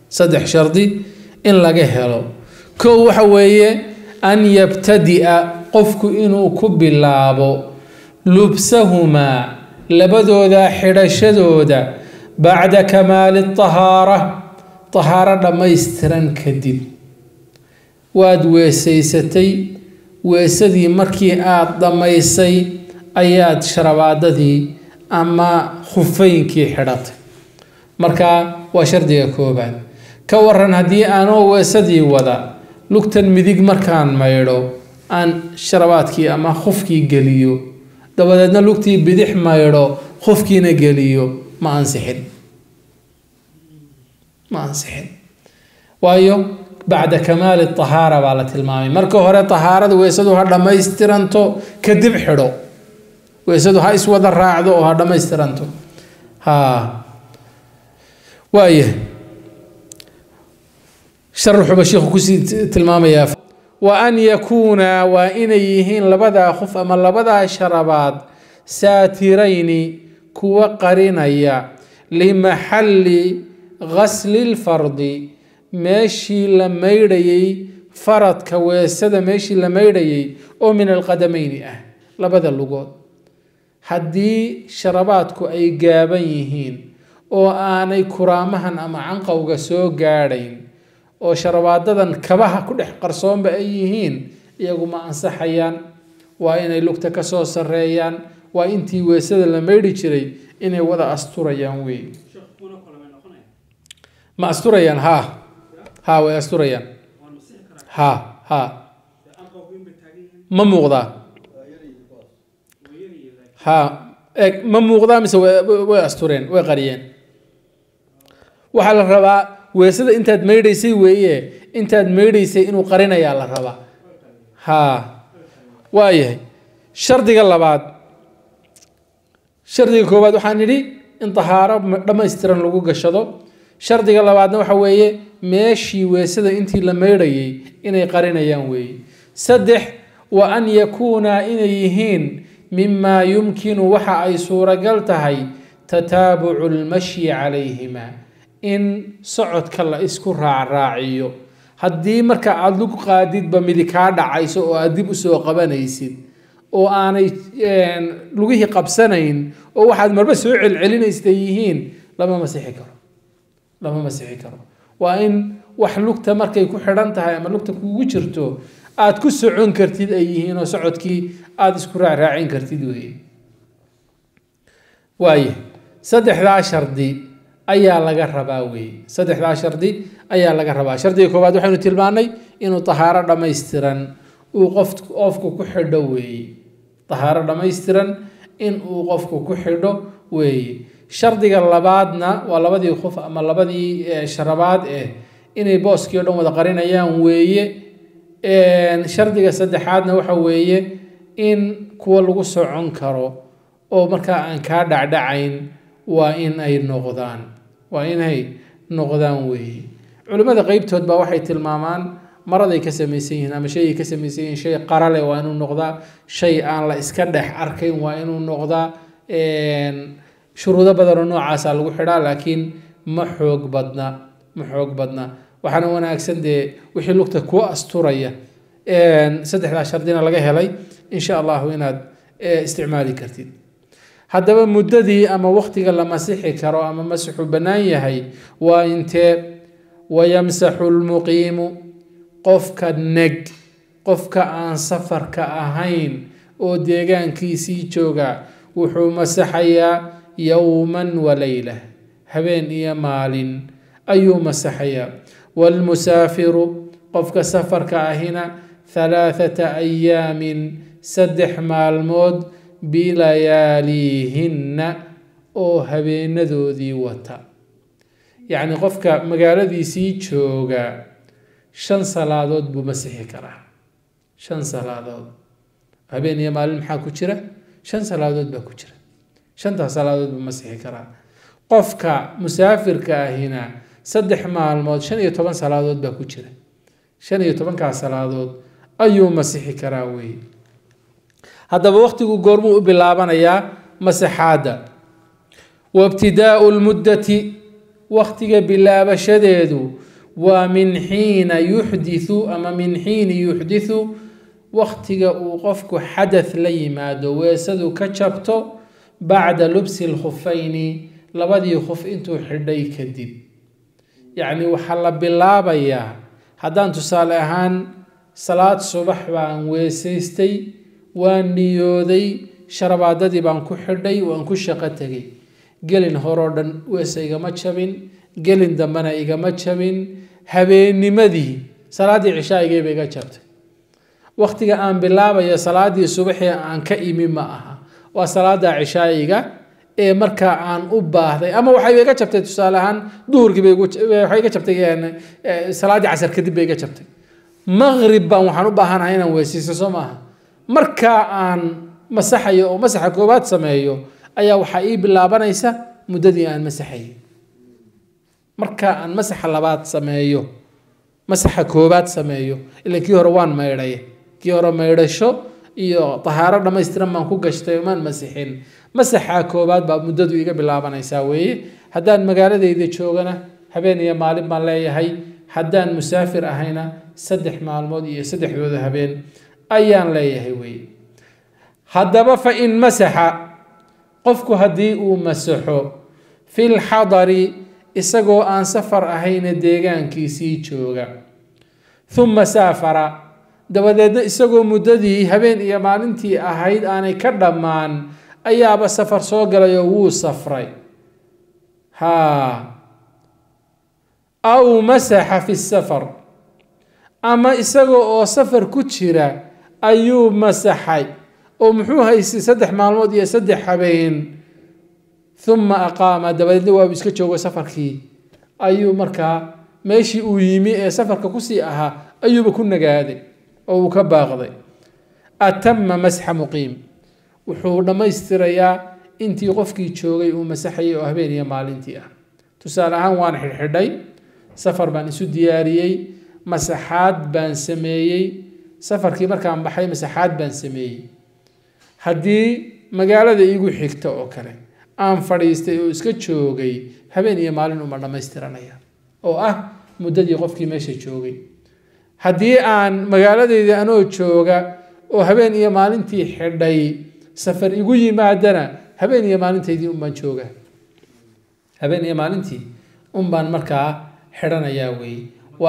A: laga helo kow waxa weeye an yabtadi'a qofku inuu ku bilaabo lubsahumaa labadooda xidhashadooda bacda kamaali tahaaro dhammaystiran kadib. waad weesaysatay, weesadii markii aad dhammaysay ayaad sharabaadadii ama khufaynkii xidhatay. marka waa shardiga koobaad. ka waran haddii aanoo weesadii wada lugtan midig markaan maydho aan sharabaadkii ama khufkii geliyo, dabadeedna lugtii bidix maydho khufkiina geliyo, ma ansixin. waayo bacda kamaali tahaara baa la tilmaamay. marka hore tahaarada weesadu ha dhammaystiranto kadib xidho. weesadu ha iswada raacdo oo ha dhammaystiranto. waaye sharuxuba sheekhu kusii tilmaamayaa. wa an yakuuna waa inay yihiin labadaa khuf ama labadaa sharabaad saatirayni kuwa qarinaya limaxalli gasli lfardi meeshii la maydhayay faradka weesada meeshii la maydhayay oo min alqadamayni ah labada lugood. haddii sharabaadku ay gaaban yihiin oo aanay kuraamahan ama canqowga soo gaadhayn oo sharabaadadan kabaha ku dhex qarsoonba ay yihiin, iyagu ma ansaxayaan. waa inay lugta ka soo sarreeyaan. waa intii weesada la maydhi jiray inay wada asturayaan wey. ma asturayaan? way asturayaan. ma muuqdaa? ma muuqdaa mise way astureen, way qariyeen. waxaa la rabaa weesada intaad maydhaysay weeye, intaad maydhaysay inuu qarinayaa la rabaa. waayahay. shardiga labaad, shardiga koowaad waxaan nidhi in tahaaro dhammaystiran lagu gashado. shardiga labaadna waxa weeye meeshii weesada intii la maydhayay inay qarinayaan weeye. 3 wa an yakuuna inay yihiin mimaa yumkinu waxa ay suuragal tahay tataabucu lmashyi calayhima, in socodka la isku raacraaciyo. haddii marka aada lug qaadidba midi kaa dhacayso oo aad dib usoo qabanaysid oo aanay lugihii qabsanayn oo waxaad marba soo celcelinaysid ay yihiin, lama masixi karo. waa in wax lugta markay ku xidhan tahay ama lugta kugu jirto aad ku socon kartid ay yihiin oo socodkii aada isku raacraacin kartid weeye. waaye saddexdaa shardi ayaa laga rabaa weeye. saddexdaa shardi ayaa laga rabaa. shardiga koowaad waxaynu tilmaanay inuu tahaaro dhammaystiran uu qofku ku xidho weeye. tahaaro dhammaystiran in uu qofku ku xidho weeye. shardiga labaadna waa labadii khuf ama labadii sharabaad inay booskii o dhan wada qarinayaan weeye. shardiga saddexaadna waxa weeye in kuwa lagu socon karo oo markaa aan kaa dhacdhacayn waa inay noqdaan weeye. culimmada qeybtood baa waxay tilmaamaan maraday ka samaysan yihiin ama shayay ka samaysan yihiin, shay qarale waa inuu noqdaa, shay aan la iska dhex arkayn waa inuu noqdaa. shuruudo badanoo noocaasaa lagu xidhaa, laakiin ma xoog badna. waxaana wanaagsan dee wixii lugta kuwa asturaya saddexdaa shardina laga helay insha allahu inaad isticmaali kartid. haddaba muddadii ama waqtiga la masixi karo ama masixu bannaan yahay waa intee? wayamsaxu lmuqiimu qofka neg, qofka aan safarka ahayn oo deegaankiisii jooga wuxuu masaxayaa yowman walayla, habeen iyo maalin ayuu masaxayaa. waalmusaafiru qofka safarka ahina 3 ayaamin 3 maalmood bilayaalihinna oo habeenadoodii wata. yacni qofka magaaladiisii jooga 5 salaadood buu masixi karaa. 5 salaadood habeen iyo maalin maxaa ku jira? 5 salaadood baa ku jira. 5 salaadood buu masixi karaa. qofka musaafirka ahina 3 maalmood 15 salaadood baa ku jira. 15 salaadood ayuu masixi karaa weeye. haddaba waqtigu goormuu u bilaabanayaa masixaadda? wabtidaau lmuddati waqtiga bilaabashadeedu waa min xiini yuxdithu وقتك وقفك حدث لي ما دويسدو كجبتو بعد لبس الخفين لبدي خف انتو حدي كدب يعني وحل بالله بيا هدان تسالهان صلاة صبح بان ويسيستي وان نيودي شرباددي بان كحدي وان كشقتغي gelin hore oo dhan weesa igama jabin gelin dambana igama jabin habeennimadii salaadii cishaa'igay bay iga jabtay waqtiga aan bilaabayo salaadii subaxii aan ka imi ma aha waa salaada cishaa'iga ee marka aan u baahday ama waxay iga jabtay tusaale ahaan duhurkii bay waxay iga jabtay salaadii casar kadib bay iga jabtay maghrib baan waxaan u baahanahay inaan weesaysto soo maaha marka aan masaxayo oo masaxa koobaad sameeyo ayaa waxa ii bilaabanaysa muddadii aan masaxay marka aan masaxa labaad sameeyo masaxa koobaad sameeyo ilaa kii hore waan meedhay kii hore meedhasho iyo tahaaro dhammaystiran baan ku gashtay maan masixin masaxa koobaad baa muddadu iga bilaabanaysaa weeye haddaan magaaladayda joogana habeen iyo maalin baan leeyahay haddaan musaafir ahayna 3 maalmood iyo 3dooda habeen ayaan leeyahay weeye haddaba fa in masaxa qofku haddii uu masaxo fil xadari isagoo aan safar ahayna deegaankiisii jooga thumma saafara dabadeedna isagoo muddadii habeen iyo maalintii ahayd aanay ka dhammaan ayaaba safar soo galay oo wuu safray aw masaxa fi safar ama isagoo oo safar ku jira ayuu masaxay oo muxuu haystay 3 maalmood iyo 3 habeen thumma aqama dabadeedna waa iska joogo safarkii ayuu markaa meeshii uu yimi ee safarka ku sii ahaa ayuuba ku nagaaday oo uu ka baaqday atamma masxa muqiim wuxuu dhammaystirayaa intii qofkii joogay uu masaxayay oo habeen iyo maalintii ah tusaale ahaan waan xidhxidhay safar baan isu diyaariyey masaxaad baan sameeyey safarkii markaan baxay masaxaad baan sameeyey haddii magaalada igu xigta oo kale aan fadhiistay oo iska joogay habeen iyo maalin uma dhammaystiranaya oo ah muddadii qofkii meesha joogay haddii aan magaaladayda anoo jooga oo habeen iyo maalintii xidhay safar igu yimaadana habeen iyo maalintaydii unbaan jooga habeen iyo maalintii unbaan markaa xidhanayaa weeye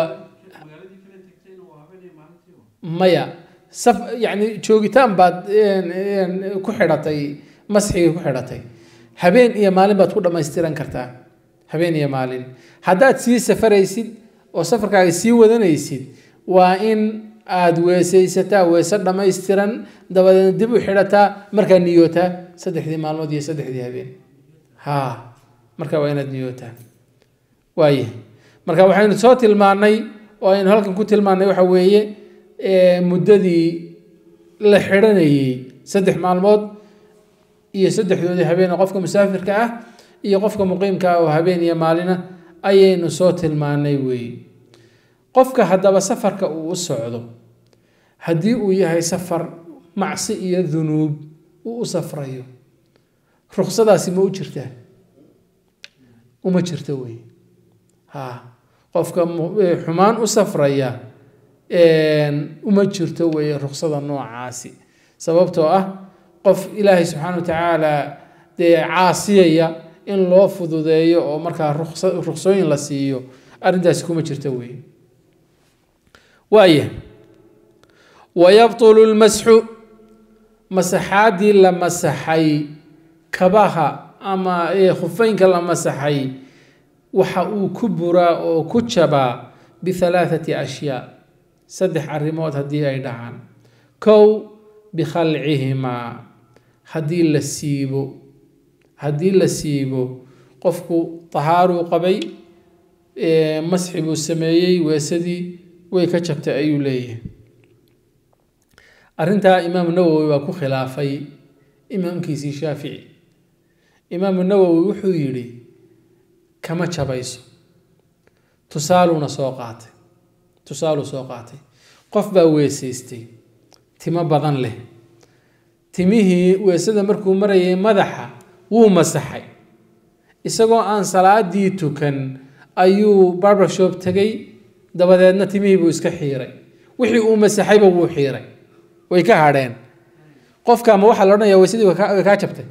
A: maya يعني جوجتان بعد كحرتي مسحي كحرتي هبين يا مالين بتقول ما يستيران كرتا هبين يا مالين هدات سي سفر يسيد أو سفر كاي سي ودنا يسيد وإن عاد وسيستا وسد ما يستيران دبا دبو حرتا مركا نيوتا صدح دي مالمود يا صدح دي هبين مركا وين نيوتا وايه مركا وحين صوت المعني وإن هلكن كنت المعني وحويه muddadii la xidhanayay 3 maalmood iyo 3doodii habeen qofka musaafirka ah iyo qofka muqiimka ah oo habeen iyo maalina ayaynu soo tilmaanay weey qofka haddaba safarka uu u socdo haddii uu yahay safar macsi iyo dunuub uu u safrayo ruqsadaasi ma u jirtaa uma jirto weey qofka xumaan u safraya uma jirto weeye ruqsada noocaasi sababtoo ah qof ilaahay subxaana wa tacaala dee caasiyaya in loo fududeeyo oo markaa ruqsooyin la siiyo arrintaasi kuma jirto weeye waaya wayabtulu lmasxu masaxaadii la masaxay kabaha ama khufeynka la masaxay waxa uu ku buraa oo ku jabaa bihalaathati ashyaa 3 arrimood haddii ay dhacaan kow bikhalcihimaa haddii la siibo qofku tahaaruu qabay masxi buu sameeyey weesadii way ka jabtay ayuu leeyahay arrintaa imaamu nawowi waa ku khilaafay imaamkiisii shaafici imaamu nawowi wuxuu yidhi kama jabayso tusaaluu soo qaatay qof baa weesaystay timo badan leh timihii weesada markuu marayay madaxa wuu masaxay isagoo aan salaadii tukan ayuu barbershop tagay dabadeedna timihii buu iska xiiray wixii uu masaxayba wuu xiiray way ka hadheen qofka ma waxa la odhanayaa weysadii way kaa jabtay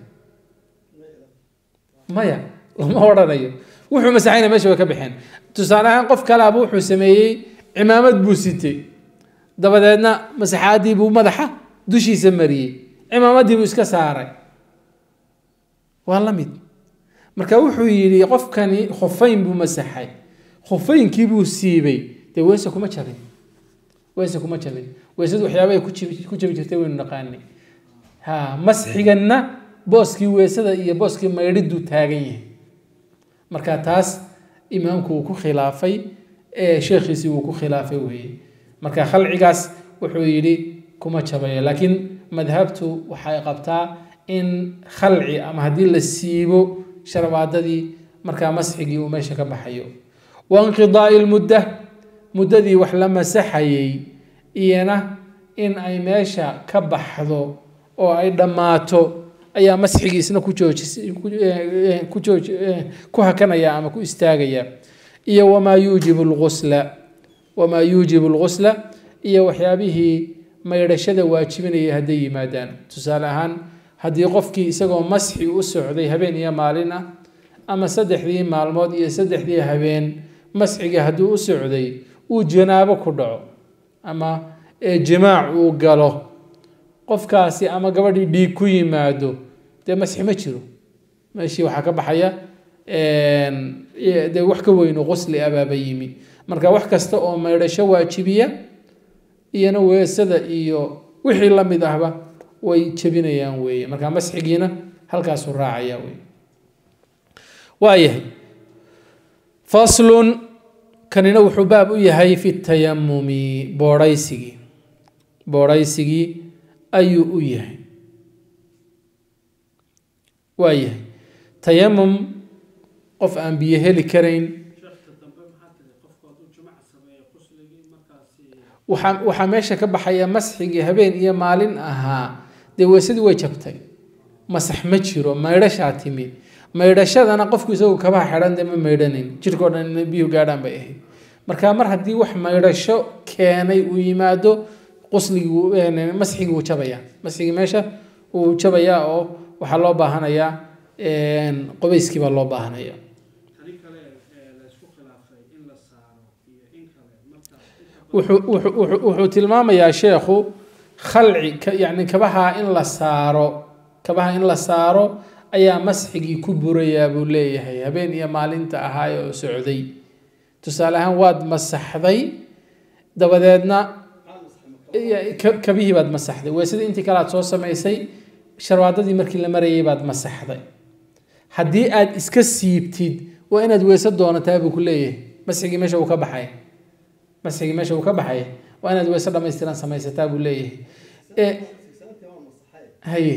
A: maya lama odhanayo wuxuu masaxayna meesha way ka baxeen tusaale ahaan qof kalaaba wuxuu sameeyey cimaamad buu sitay dabadeedna masaxaadii buu madaxa dushiisa mariyey cimaamaddii buu iska saaray waa la mid marka wuxuu yidhi qofkani khufayn buu masaxay khufaynkii buu siibay dee weyse kuma jabin weysadu waxyaabahay ku jabi jirtay waynu naqaanay masxiganna booskii weysada iyo booskii maydhiduu taagan yahay marka taas imaamku uu ku khilaafay sheekhiisii uu ku khilaafay weeye marka khalcigaas wuxuu yidhi kuma jabaya laakiin madhabtu waxay qabtaa in khalci ama haddii la siibo sharbaadadii markaa masxigii uu meesha ka baxayo wainqidaa'i lmudda muddadii wax la masaxayay iyana in ay meesha ka baxdo oo ay dhammaato ayaa masxigiisna ku hakanaya ama ku istaagaya iyo wamaa yuujibu lgusla iyo waxyaabihii maydhashada waajibinaya hadday yimaadaan tusaale ahaan haddii qofkii isagoo masxi u socday habeen iyo maalin ah ama 3 maalmood iyo 3 habeen masxigii haddii u socday uu janaabo ku dhaco ama jimaac uu galo qofkaasi ama gabadhii dhiig ku yimaado dee masxi ma jiro meeshii waxaa ka baxaya dee wax ka weyno qusli abaaba yimi marka wax kasta oo maydhasho waajibiya iyana weesada iyo wixii la mid ahba way jabinayaan weeye marka masxigiina halkaasuu raacaya weye waayahay faslun kanina wuxuu baab u yahay fi tayamumi boodhaysigii ayuu u yahay waayahay tayamum qof aan biyo heli karayn waxaa meesha ka baxaya masxigii habeen iyo maalin ahaa dee weysadii way jabtay masax ma jiro maydhashaa timi maydhashadana qofku isagu kabaha xidhan dee ma maydhanin jirkao dhan inay biyuhu gaadhaan bay ahayd marka mar haddii wax maydhasho keenay uu yimaado qusligii masxigii wuu jabayaa masxigii meesha wuu jabayaa oo waxaa loo baahanayaa qubeyskii baa loo baahanaya wuxuu tilmaamayaa sheekhu khalci yani kabaha in la saaro ayaa masxigii ku burayaa buu leeyahay habeen iyo maalinta ahaay oo socday tusaale ahaan waad masaxday dabadeedna kabihii baad masaxday weysadii intii kale aad soo samaysay sharwaadadii markii la marayay baad masaxday haddii aad iska siibtid waa inaad weyse doonataa buu ku leeyahay masxigii meesha uu ka baxay waa inaad weyse dhamaystiran samaysataa buu leeyahay haye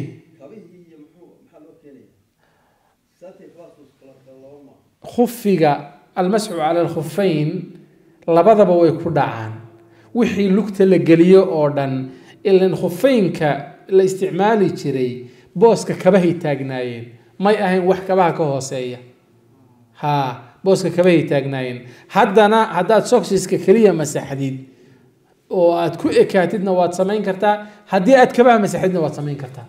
A: khufiga almasxu cala alkhufayn labadaba way ku dhacaan wixii lugta la geliyo oo dhan ilan khufaynka la isticmaali jiray booska kabahay taagnaayeen may ahayn wax kabaha ka hooseeya booska kabahay taagnaayeen haddana haddaad soksiska keliya masaxdid oo aad ku ekaatidna waad samayn kartaa haddii aad kabaha masaxdidna waad samayn kartaa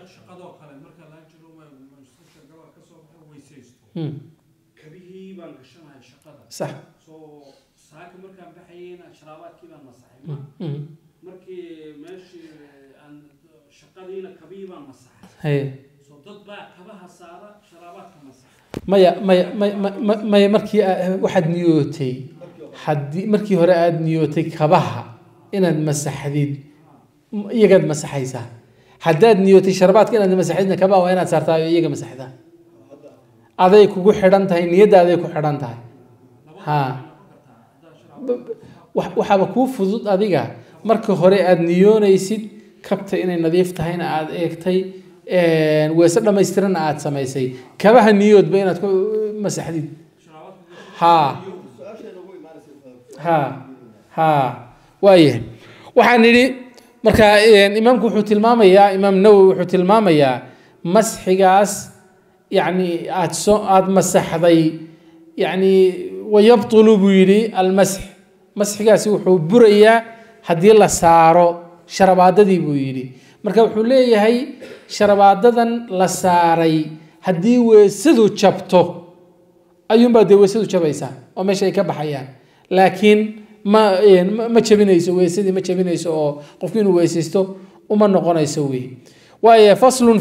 A: صح
B: saaka markaan baxayayna sharaabaadkii baan masaxay markii meeshii aan shaqadiina kabii baan masaxay soo dad baa kabaha saara sharaabaadka masaxay
A: maya markii waxaad niyootay haddii markii hore aad niyootay kabaha inaad masaxdid iyagaad masaxaysaa haddaad niyootay sharaabaadka inaad masaxdidna kabaha waa inaad saartaa iyo iyaga masaxdaa aday kugu xidhan tahay niyadaaday ku xidhan tahay waxaaba kuu fudud adiga marka hore aad niyoonaysid kabta inay nadiif tahayna aad eegtay weese dhamaystiranna aad samaysay kabaha niyoodba inaad ku masaxdid waayahay waxaan nidhi marka imaamku wuxuu tilmaamayaa imaam nawowi wuxuu tilmaamayaa masxigaas يعني aad masaxday يعني ويبطل buu yidhi almasx masxigaasi wuxuu burayaa haddii la saaro sharabaadadii buu yidhi marka wuxuu leeyahay sharabaadadan la saaray haddii weysadu jabto ayuunbaa dee weysadu jabaysaa oo meesha ay ka baxayaan laakiin ma jabinayso weysadii ma jabinayso oo qofku inuu weysaysto uma noqonayso wey waaye faslun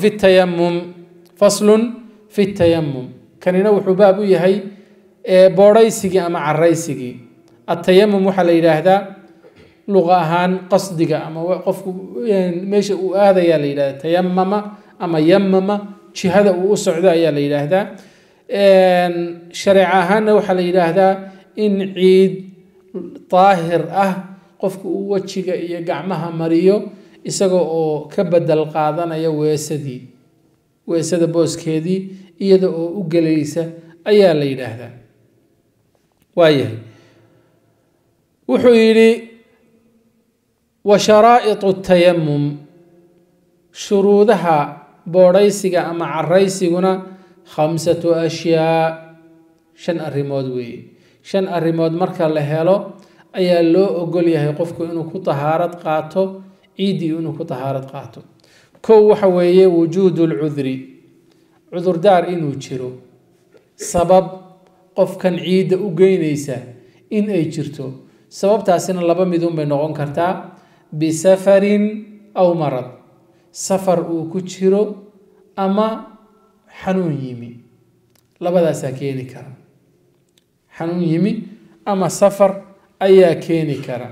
A: fi tayamum kanina wuxuu baab u yahay boodhaysigii ama caraysigii atayamum waxaa la yidhaahdaa luqa ahaan qasdiga ama qofku meesha uu aadayaa la yidhahdaa tayamama ama yamama jihada uu u socdo ayaa la yidhaahdaa shareec ahaanna waxaa la yidhaahdaa in ciid daahir ah qofku uu wejiga iyo gacmaha mariyo isaga oo ka bedel qaadanaya weesada booskeedii iyada oo u gelaysa ayaa la yidhaahdaa waayahay wuxuu yidhi wa sharaa'itu tayamum shuruudaha boodhaysiga ama caraysiguna 5 ashyaa 5 arrimood weeye 5 arrimood marka la helo ayaa loo ogol yahay qofku inuu ku tahaarad qaato ciidii inuu ku tahaarad qaato kow waxa weeye wujuudu lcudri cudurdaar inuu jiro sabab qofkan ciidda u geynaysa in ay jirto sababtaasina laba midun bay noqon kartaa bisafarin aw marad safar uu ku jiro ama xanuun yimi labadaasaa keeni kara xanuun yimi ama safar ayaa keeni kara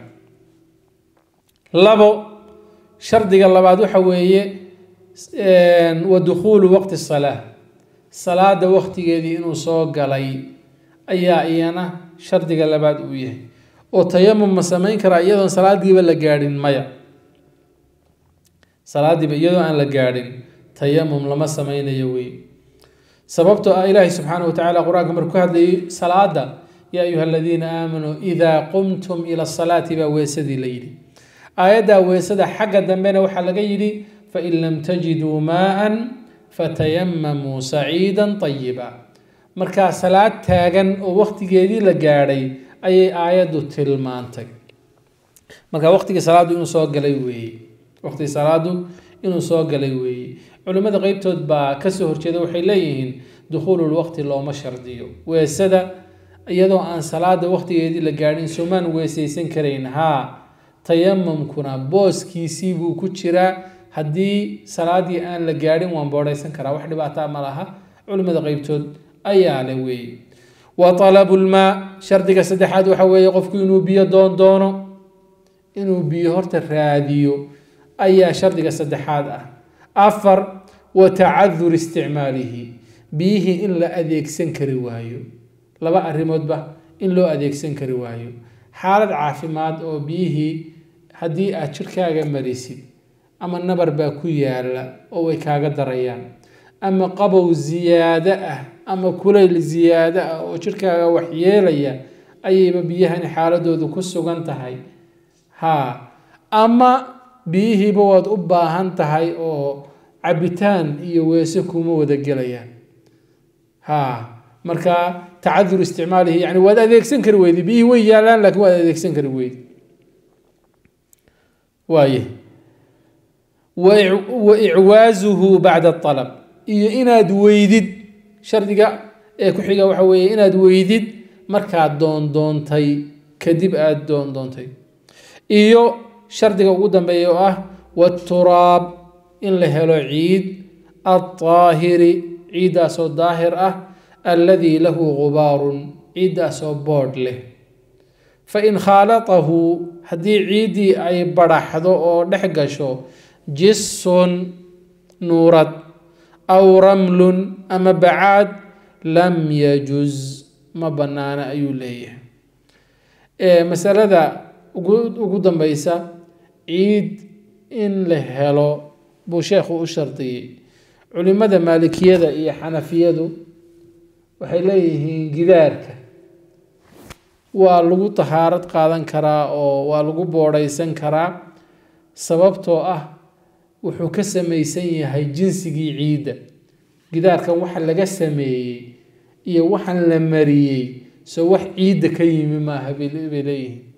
A: labo shardiga labaad waxa weeye wa dukhuulu waqti salaa salaada waqtigeedii inuu soo galay ayaa iyana shardiga labaad uu yahay oo tayamum ma samayn karaa iyadoon salaadiiba la gaadhin maya salaadiiba iyadoo aan la gaadhin tayamum lama samaynayo wey sababtoo ah ilaahay subxaanahu watacaala qur-aanka markuu ka hadlayay salaada yaa ayuha aladiina aamanuu idaa qumtum ila asalaati baa weesadii la yidhi aayaddaa weesada xagga dambena waxaa laga yidhi fain lam tajiduu maaan fatayamamuu saciidan ayiba markaa salaad taagan oo waqtigeedii la gaadhay ayay aayaddu tilmaantay marka waqtigii salaadu inuu soo galay weeye waqtigii salaadu inuu soo galay weeye culimmada qeybtood baa kasoo horjeeda waxay leeyihiin dukhuululwaqti looma shardiyo weesada iyadoo aan salaada waqtigeedii la gaadhin somaan weesaysan karayn haa tayamumkuna booskiisii buu ku jiraa haddii salaadii aan la gaadhin waan boodhaysan karaa wax dhibaataa ma laha culimmada qeybtood ayaa le weeye wa talabulmaa shardiga saddexaad waxa weeye qofku inuu biyo doono inuu biyo horta raadiyo ayaa shardiga saddexaad ah 4 wa tacadur isticmaalihi biyihii in la adeegsan kari waayo laba arrimoodba in loo adeegsan kari waayo xaalad caafimaad oo biyihii haddii aad jirkaaga marisid ama nabar baa ku yaala oo way kaaga darayaan ama qabow ziyaado ah ama kulayl ziyaado ah oo jirkaaga waxyeelaya ayayba biyahani xaaladoodu ku sugan tahay ama biyihiiba waad u baahan tahay oo cabitaan iyo weese kuma wada gelayaan marka tacadur isticmaalihi yani waad adeegsan kari weydi biyihii way yaalaan laakiin waad adeegsan kari weydi waaye wa icwaazuhu bacda alab iyo inaad weydid shardiga ee ku xiga waxa weeye inaad weydid markaad doondoontay kadib aad doondoontay iyo shardiga ugu dambeeya oo ah waturaab in la helo ciid aldaahiri ciiddaasoo daahir ah alladii lahu gubaarun ciiddaasoo boodh leh fain khaalatahu haddii ciiddii ay badhaxdo oo dhex gasho jisun nuurad aw ramlun ama bacaad lam yajuz ma bannaana ayuu leeyahay masalada ugu dambeysa ciid in la helo buu sheekhu u shardiyey culimada maalikiyada iyo xanafiyadu waxay leeyihiin gidaarka waa lagu tahaarad qaadan karaa oo waa lagu boodhaysan karaa sababtoo ah wuxuu ka samaysan yahay jinsigii ciidda gidaarkan waxa laga sameeyey iyo waxaan la mariyey soo wax ciidda ka yimi maaha bay leeyihiin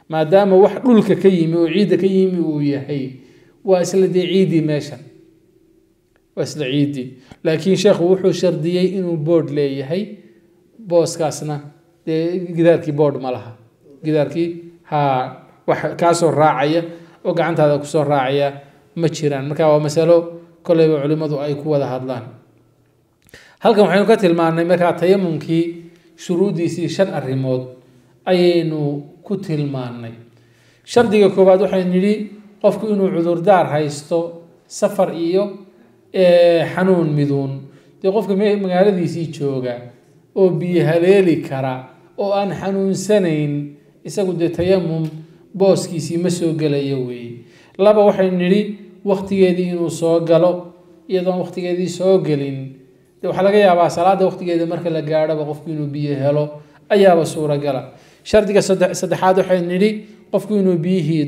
A: maadaama wax dhulka ka yimi oo ciidda ka yimi uu yahay waa isla dee ciidii meeshan waa isla ciidii laakiin sheekhu wuxuu shardiyey inuu boodh leeyahay booskaasna dee gidaarkii boodh ma laha gidaarkii wax kaasoo raacaya oo gacantaada kusoo raacaya ma jiraan marka waa masalo kolleyba culimmadu ay ku wada hadlaan halkan waxaynu ka tilmaannay markaa tayamumkii shuruudiisii 5 arrimood ayaynu ku tilmaannay shardiga koowaad waxaynu nidhi qofku inuu cudurdaar haysto safar iyo xanuun miduun dee qofka magaaladiisii jooga oo biyo haleeli kara oo aan xanuunsanayn isagu dee tayamum booskiisii ma soo gelayo weeye 2 waxaynu nidhi waqtigeedii inuu soo galo iyadoon waqtigeedii soo gelin dee waxaa laga yaabaa salaada waqtigeeda marka la gaadhoba qofku inuu biyo helo ayaaba suuragala shardiga saddexaad waxaynu nidhi qofku inuu biyihii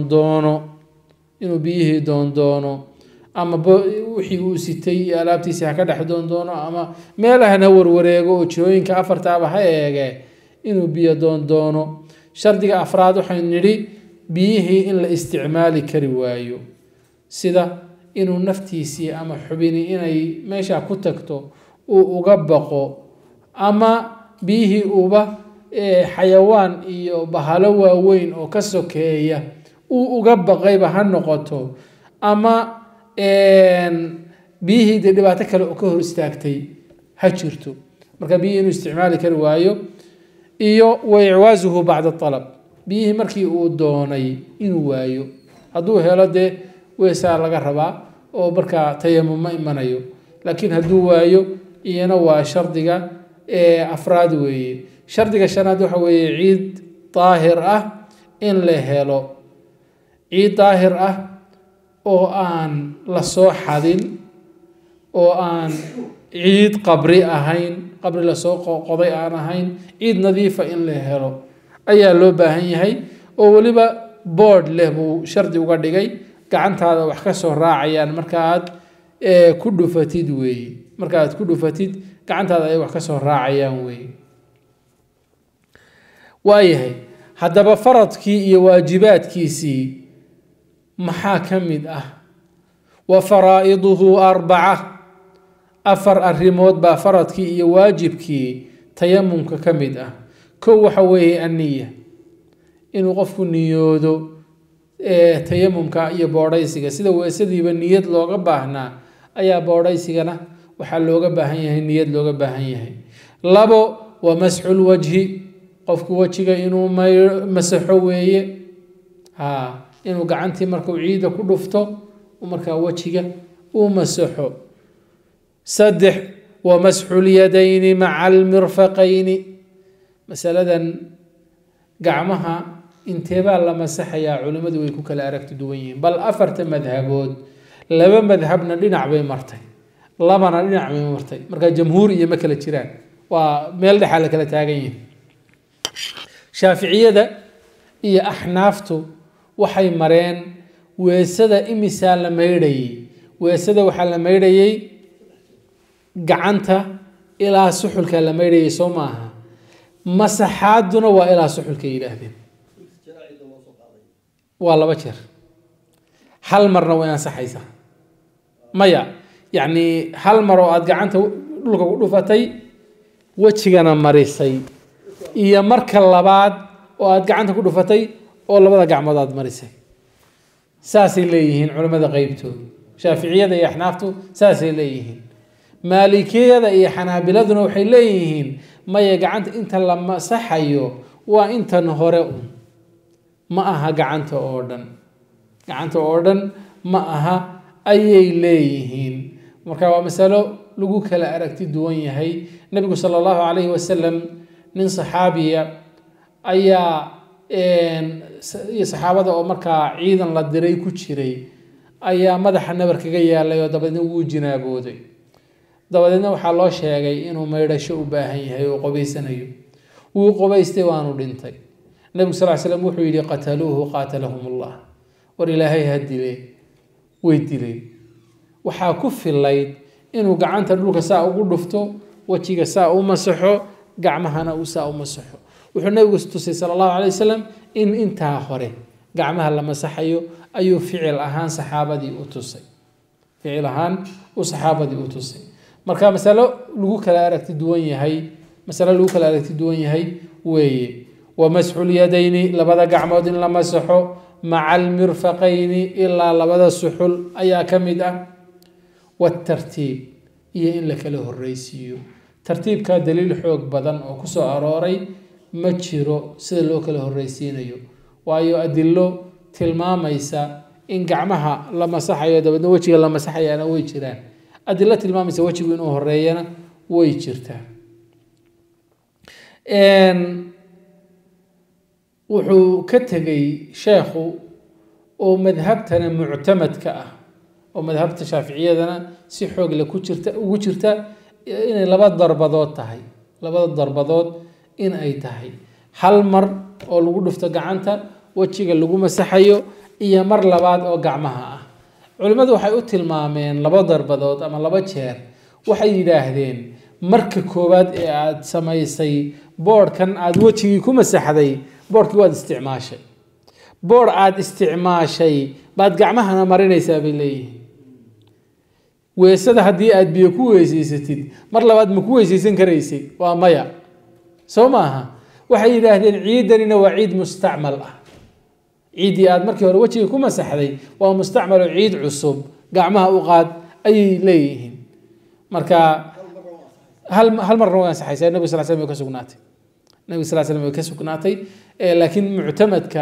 A: doondoono ama wixii uu sitay iyo alaabtiisii ha ka dhex doondoono ama meelahan ha warwareego oo jihooyinka afartaaba ha eege inuu biyo doondoono shardiga afraad waxaynu nidhi biyihii in la isticmaali kari waayo sida inuu naftiisii ama xubini inay meesha ku tagto uu uga baqo ama biyihii uba xayawaan iyo bahalo waaweyn oo ka sokeeya uu uga baqayba ha noqoto ama biyihii dee dhibaato kale oo ka hor istaagtay ha jirto marka biyihii inuu isticmaali kari waayo iyo waicwaasuhu bacda alab biyihii markii uu doonay inuu waayo hadduu helo dee weesaa laga rabaa oo markaa tayamum ma imanayo laakiin hadduu waayo iyana waa shardiga afraad weeye shardiga shanaad waxa weeye ciid daahir ah in la helo ciid daahir ah oo aan la soo xadin oo aan ciid qabri ahayn qabri lasoo qoday aan ahayn ciid nadiifa in la helo ayaa loo baahan yahay oo weliba boodh leh buu shardi uga dhigay gacantaada wax ka soo raacayaan markaaad ku dhufatid weeye markaaad ku dhufatid gacantaada ay wax ka soo raacayaan weeye waayahay haddaba faradkii iyo waajibaadkiisii maxaa ka mid ah wa faraa'iduhu 4 afar arrimood baa faradkii iyo waajibkii tayamumka ka mid ah kow waxa weeye anniya inuu qofku niyoodo tayamumka iyo boodhaysiga sida weesadiiba niyad looga baahnaa ayaa boodhaysigana waxaa looga baahan yahay niyad looga baahan yahay 2 wa masxul wajhi qofku wajiga inuu masaxo weeye inuu gacantii markuu ciida ku dhufto markaa wajiga uu masaxo 3 wa masxul yadayni maca almirfaqayni masaladan gacmaha inteebaa la masaxayaa culimmadu way ku kala aragti duwan yihiin bal 4 madhabood 2 madhabna dhinac bay martay 2na dhinac bay martay marka jamhuur iyo ma kala jiraan waa meel dhexa la kala taagan yihiin shaaficiyada iyo axnaaftu waxay mareen weesada imisaa la maydhayay weesada waxaa la maydhayay gacanta ilaa suxulka la maydhayay soo maaha masaxaaduna waa ilaa suxulka yidhaahdeen waa 2 jeer hal marna way ansaxaysaa maya yacni hal mar oo aad gacanta dhulka ku dhufatay wejigana marisay iyo marka labaad oo aad gacanta ku dhufatay oo labada gacmood aad marisay saasay leeyihiin culimmada qeybtooda shaaficiyada iyo axnaaftu saasay leeyihiin maalikiyada iyo xanaabiladuna waxay leeyihiin maya gacanta inta la masaxayo waa intan hore ma aha gacanta oo dhan ma aha ayay leeyihiin marka waa masalo lagu kala aragti duwan yahay nabigu sala allahu calayhi wasalam nin saxaabiya ayaa iyo saxaabada oo markaa ciidan la diray ku jiray ayaa madaxa nabar kaga yaalay oo dabadeedna wuu jinaabooday dabadeedna waxaa loo sheegay inuu maydhasho u baahan yahay oo qobaysanayo wuu qobaystay waanu dhintay nabigu sal ly slam wuxuu yidhi qataluuhu qaatalahum ullah war ilaahay ha dile way dileen waxaa ku filayd inuu gacanta dhulka saa ugu dhufto wejiga saa u masaxo gacmahana uu saa u masaxo wuxuu nabigu tusay sala allahu calay wasalam in intaa hore gacmaha la masaxayo ayuu ficil ahaan saxaabadii u tusay ficil ahaan uu saxaabadii u tusay marka masalo lagu kala aragti duwan yahay weeye ومسح اليدين لبدا قعمود لما مسحو مع المرفقين إلا لبدا سحل أيا كمدا والترتيب إيه إن لك له الرئيسي ترتيب كدليل حوق بدن أو كسو أروري مجرو سلوك له الرئيسين أيو وأيو أدلو تلما ميسا إن قعمها لما صحى يدا بدنا وجهي لما صحى أنا ويجران أدلة تلما ميسا وجهي وإنه الرئينا ويجرتان wuxuu ka tegay sheekhu oo madhabtana muctamadka ah oo madhabta shaaficiyadana si xoog leh ugu jirta inay laba darbadood in ay tahay hal mar oo lagu dhufto gacanta wajiga lagu masaxayo iyo mar labaad oo gacmaha ah culimadu waxay u tilmaameen laba darbadood ama laba jeer waxay yiraahdeen marka koowaad ee aad samaysay boodhkan aad wajigii ku masaxday boodhkii waad isticmaashay boodh aad isticmaashay baad gacmahana marinaysaa bay leeyihiin weesada haddii aad biyo ku weysaysatid mar labaad ma ku weysaysan karaysay waa maya soo maaha waxay yidhaahdeen ciidanina waa ciid mustacmal ah ciiddii aad markii hore wejigii ku masaxday waa mustacmal oo ciid cusub gacmaha u qaad ayay leeyihiin marka hal marna waa ansaxaysaa nabiga sal slam ka sugnaatay nabiga sal slam ka sugnaatay laakiin muctamadka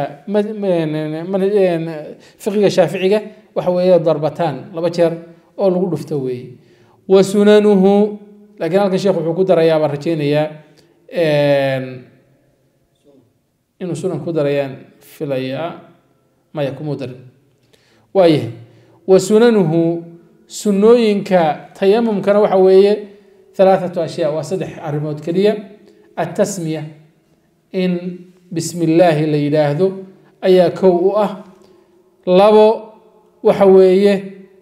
A: fiqiga shaaficiga waxa weeye darbataan laba jeer oo lagu dhufto weeye wa sunanuhu laakiin halkan sheekh wuxuu ku darayaa baan rajaynayaa inuu sunan ku darayaan filayaa maya kumuu darin waayahay wa sunanuhu sunnooyinka tayamumkana waxa weeye ثلاثة أشياء وصدح أرمود كلية التسمية إن بسم الله ليلاهدو أيا كوؤة لابو وحوية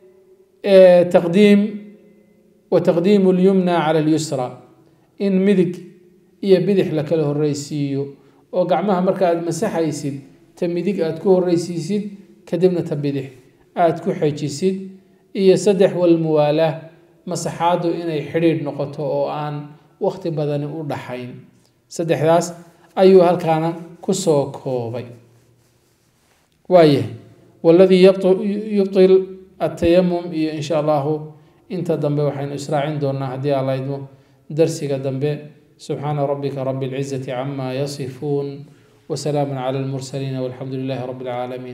A: تقديم اليمنى على اليسرى إن مدك إيا بدح لك له الرئيسي وقعمها مركا مساحة يسيد تمدك أتكوه الرئيسي يسيد كدبنا تبدح أتكو حيج يسيد إيا صدح والموالاة masaxaadu inay xidhiidh noqoto oo aan waqti badani u dhaxayn saddexdaas ayuu halkaana ku soo koobay waayahay waladii yubtil atayamum iyo insha allahu inta dambe waxaynu israacin doonaa haddii alla idmo darsiga dambe subxaana rabbika rabi اlcizati cama yasifuun wasalaamu cala almursaliin walxamdu lilahi rabi اlcaalamiin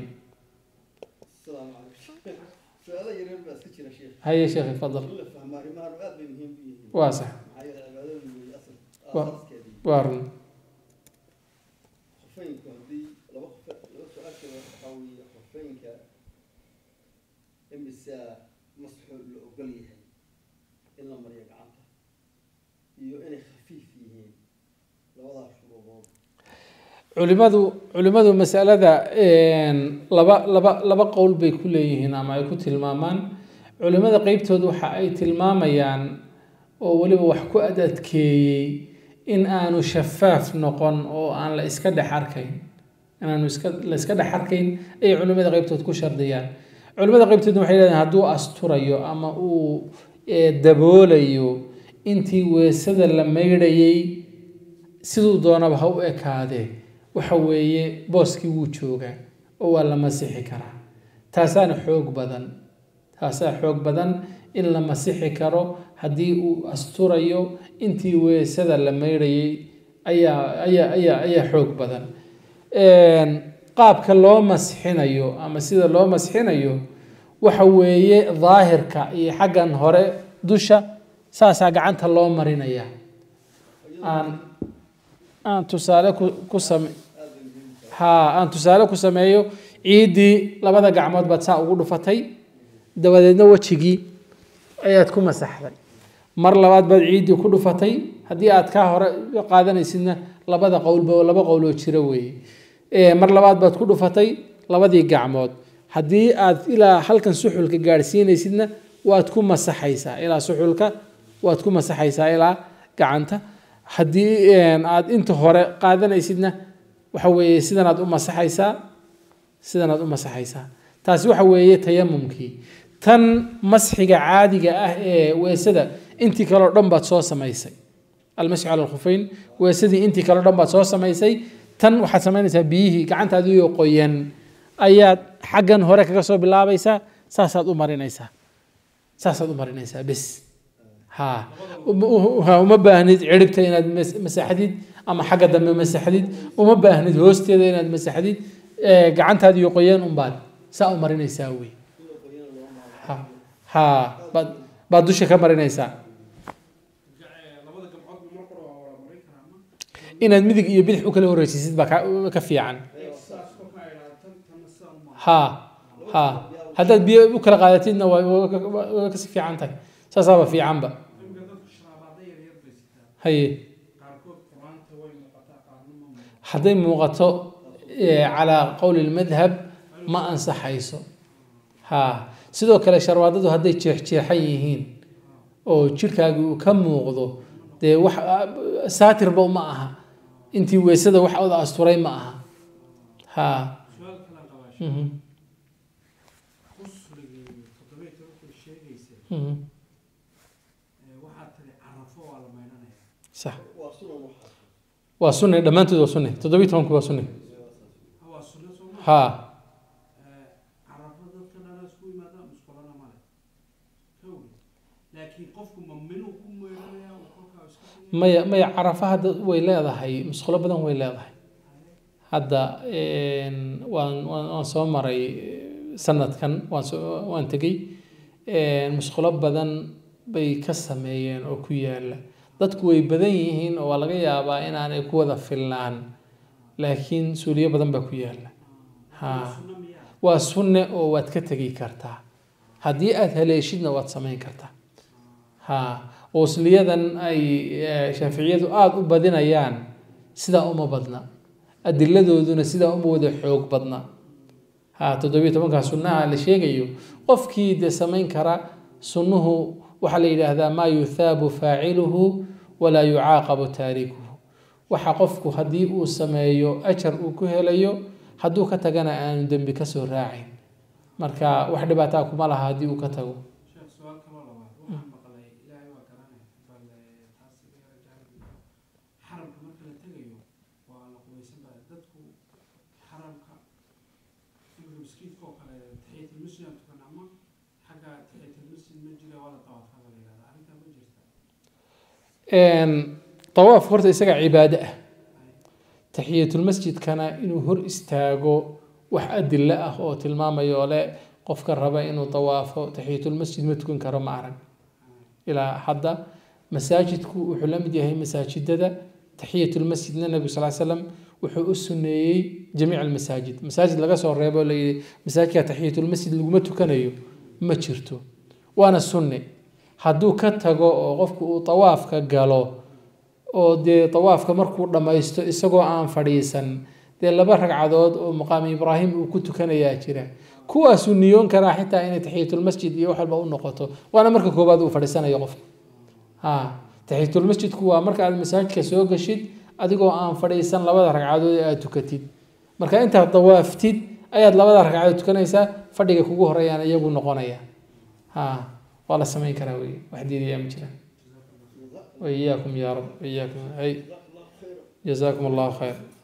A: هيا شيخ تفضل واسع وارن culimadu masalada laba qowl bay ku leeyihiin ama ay ku tilmaamaan culimada qeybtooda waxa ay tilmaamayaan oo waliba wax ku adadkeeyey in aanu shafaaf noqon oo aan la iska dhex arkayn la iska dhex arkayn ay culimada qeybtooda ku shardiyaan culimada qeybtooda waxay leedahay hadduu asturayo ama uu daboolayo intii weesada la maydhayay siduu doonaba ha u ekaadee waxa weeye booskii wuu joogaa oo waa la masixi karaa taasaana xoog badan in la masixi karo haddii uu asturayo intii weesada la maydhayay ayaa xoog badan qaabka loo masxinayo ama sida loo masxinayo waxa weeye daahirka iyo xaggan hore dusha saasaa gacanta loo marinaya aan tusaale ku sameeyo ciiddii labada gacmood baad saa ugu dhufatay dabadeedna wejigii ayaad ku masaxday mar labaad baad ciiddii ku dhufatay haddii aad kaa hore qaadanaysidna laba qowloo jira weeye mar labaad baad ku dhufatay labadii gacmood haddii aad ilaa halkan suxulka gaadhsiinaysidna waad ku masaxaysaa ilaa suxulka waad ku masaxaysaa ilaa gacanta haddii aad inta hore qaadanaysidna waxa weeye sidanaad u masaxaysaa sidanaad u masaxaysaa taasi waxa weeye tayamumkii tan masxiga caadiga ah ee weesada intii kale oo dhan baad soo samaysay almasxu cala alkhuffayn weesadii intii kale oo dhan baad soo samaysay tan waxaad samaynaysaa biyihii gacantaadii oo qoyan ayaad xaggan hore kaga soo bilaabaysaa saasaad u marinaysaa bes ها وما باهند عربت إن مساحديد أما حاجة دم مساحديد وما باهند هوست إن مساحديد قعنت هذه يقيان بعد ساء مرينا يساوي ها بعد دوشة كمرينا يساء إن المذق يبيح وكله الرئيسي بك كفي عن ها هذا بيوكل قادتنا وكسفي عنك سأصاب في عنبه هي حدي موقته على قول المذهب ما أنصح حيسو ها سيدو كلا شروادو هدي جيحيين أو شركة كم موقضو دي ساتر بو معها انتي ويسدا وح أوضع أسطوري معها ها صح وسنة دمانتو وسنة تدبيتهم كوا سنة ها ما يعرف هذا ويلا هذا هي مسخلة بدن ويلا هذا وان صومري سنة كان وان تجي مسخلة بدن بيكسمين أو كيال dadku way badan yihiin oo laga yaabaa in aanay ku wada filnaan laakiin suuliyo badan baa ku yaala waa sunne oo waad ka tagi kartaa haddii aad haleeshidna waad samayn kartaa usliyadan ay shaaficiyadu aada u badinayaan sidaa uma badna adiladooduna sidaa uma wada xoog badna 17 sunnaha la sheegayo qofkii de samayn kara sunnuhu waxa la yiraahdaa ma yuthabu faa'iluhu wala yu'aqabu taarikuhu waxa qofku hadii uu sameeyo ajar uu ku helayo haduu ka tagana aan dambi ka soo raacin marka wax dhibaato kuma laha hadii uu ka tago طواف horta isaga cibaado ah tahiyatul masjid kana inuu hor istaago wax adilla ah oo tilmaamayo le qofka raba inuu tawaafo tahiyatul masjid ma tukan karo ma arag ila hadda masaajidku wuxuu la mid yahay masaajidada tahiyatul masjidna nabi sallallahu alayhi wasallam wuxuu u sunneeyay jamiic al masaajid laga soo reebo leeyahay masaajidka tahiyatul masjid lagu ma tukanayo ma jirto waana sunne hadduu ka tago oo qofku uu tawaafka galo oo de tawaafka markuu dhamaysto isagoo aan fadhiisan de laba ragcadood oo maqaam ibraahim uu ku tukanayaa jira kuwaas uu niyoon kara xitaa inay tahiyatul masjid iyo wax walba u noqoto waana marka koobaad uu fadhiisanayo qofku tahiyatul masjidku waa marka aad masaajidka soo gashid adigoo aan fadhiisan labada ragcadood ee aad tukatid marka inta tawaaftid ayaad labada ragcadood tukanaysaa fadhiga kugu horeeyaan iyagu noqonaya والله سمين كراوي واحد يا مجرى وإياكم يا رب وإياكم جزاكم الله خير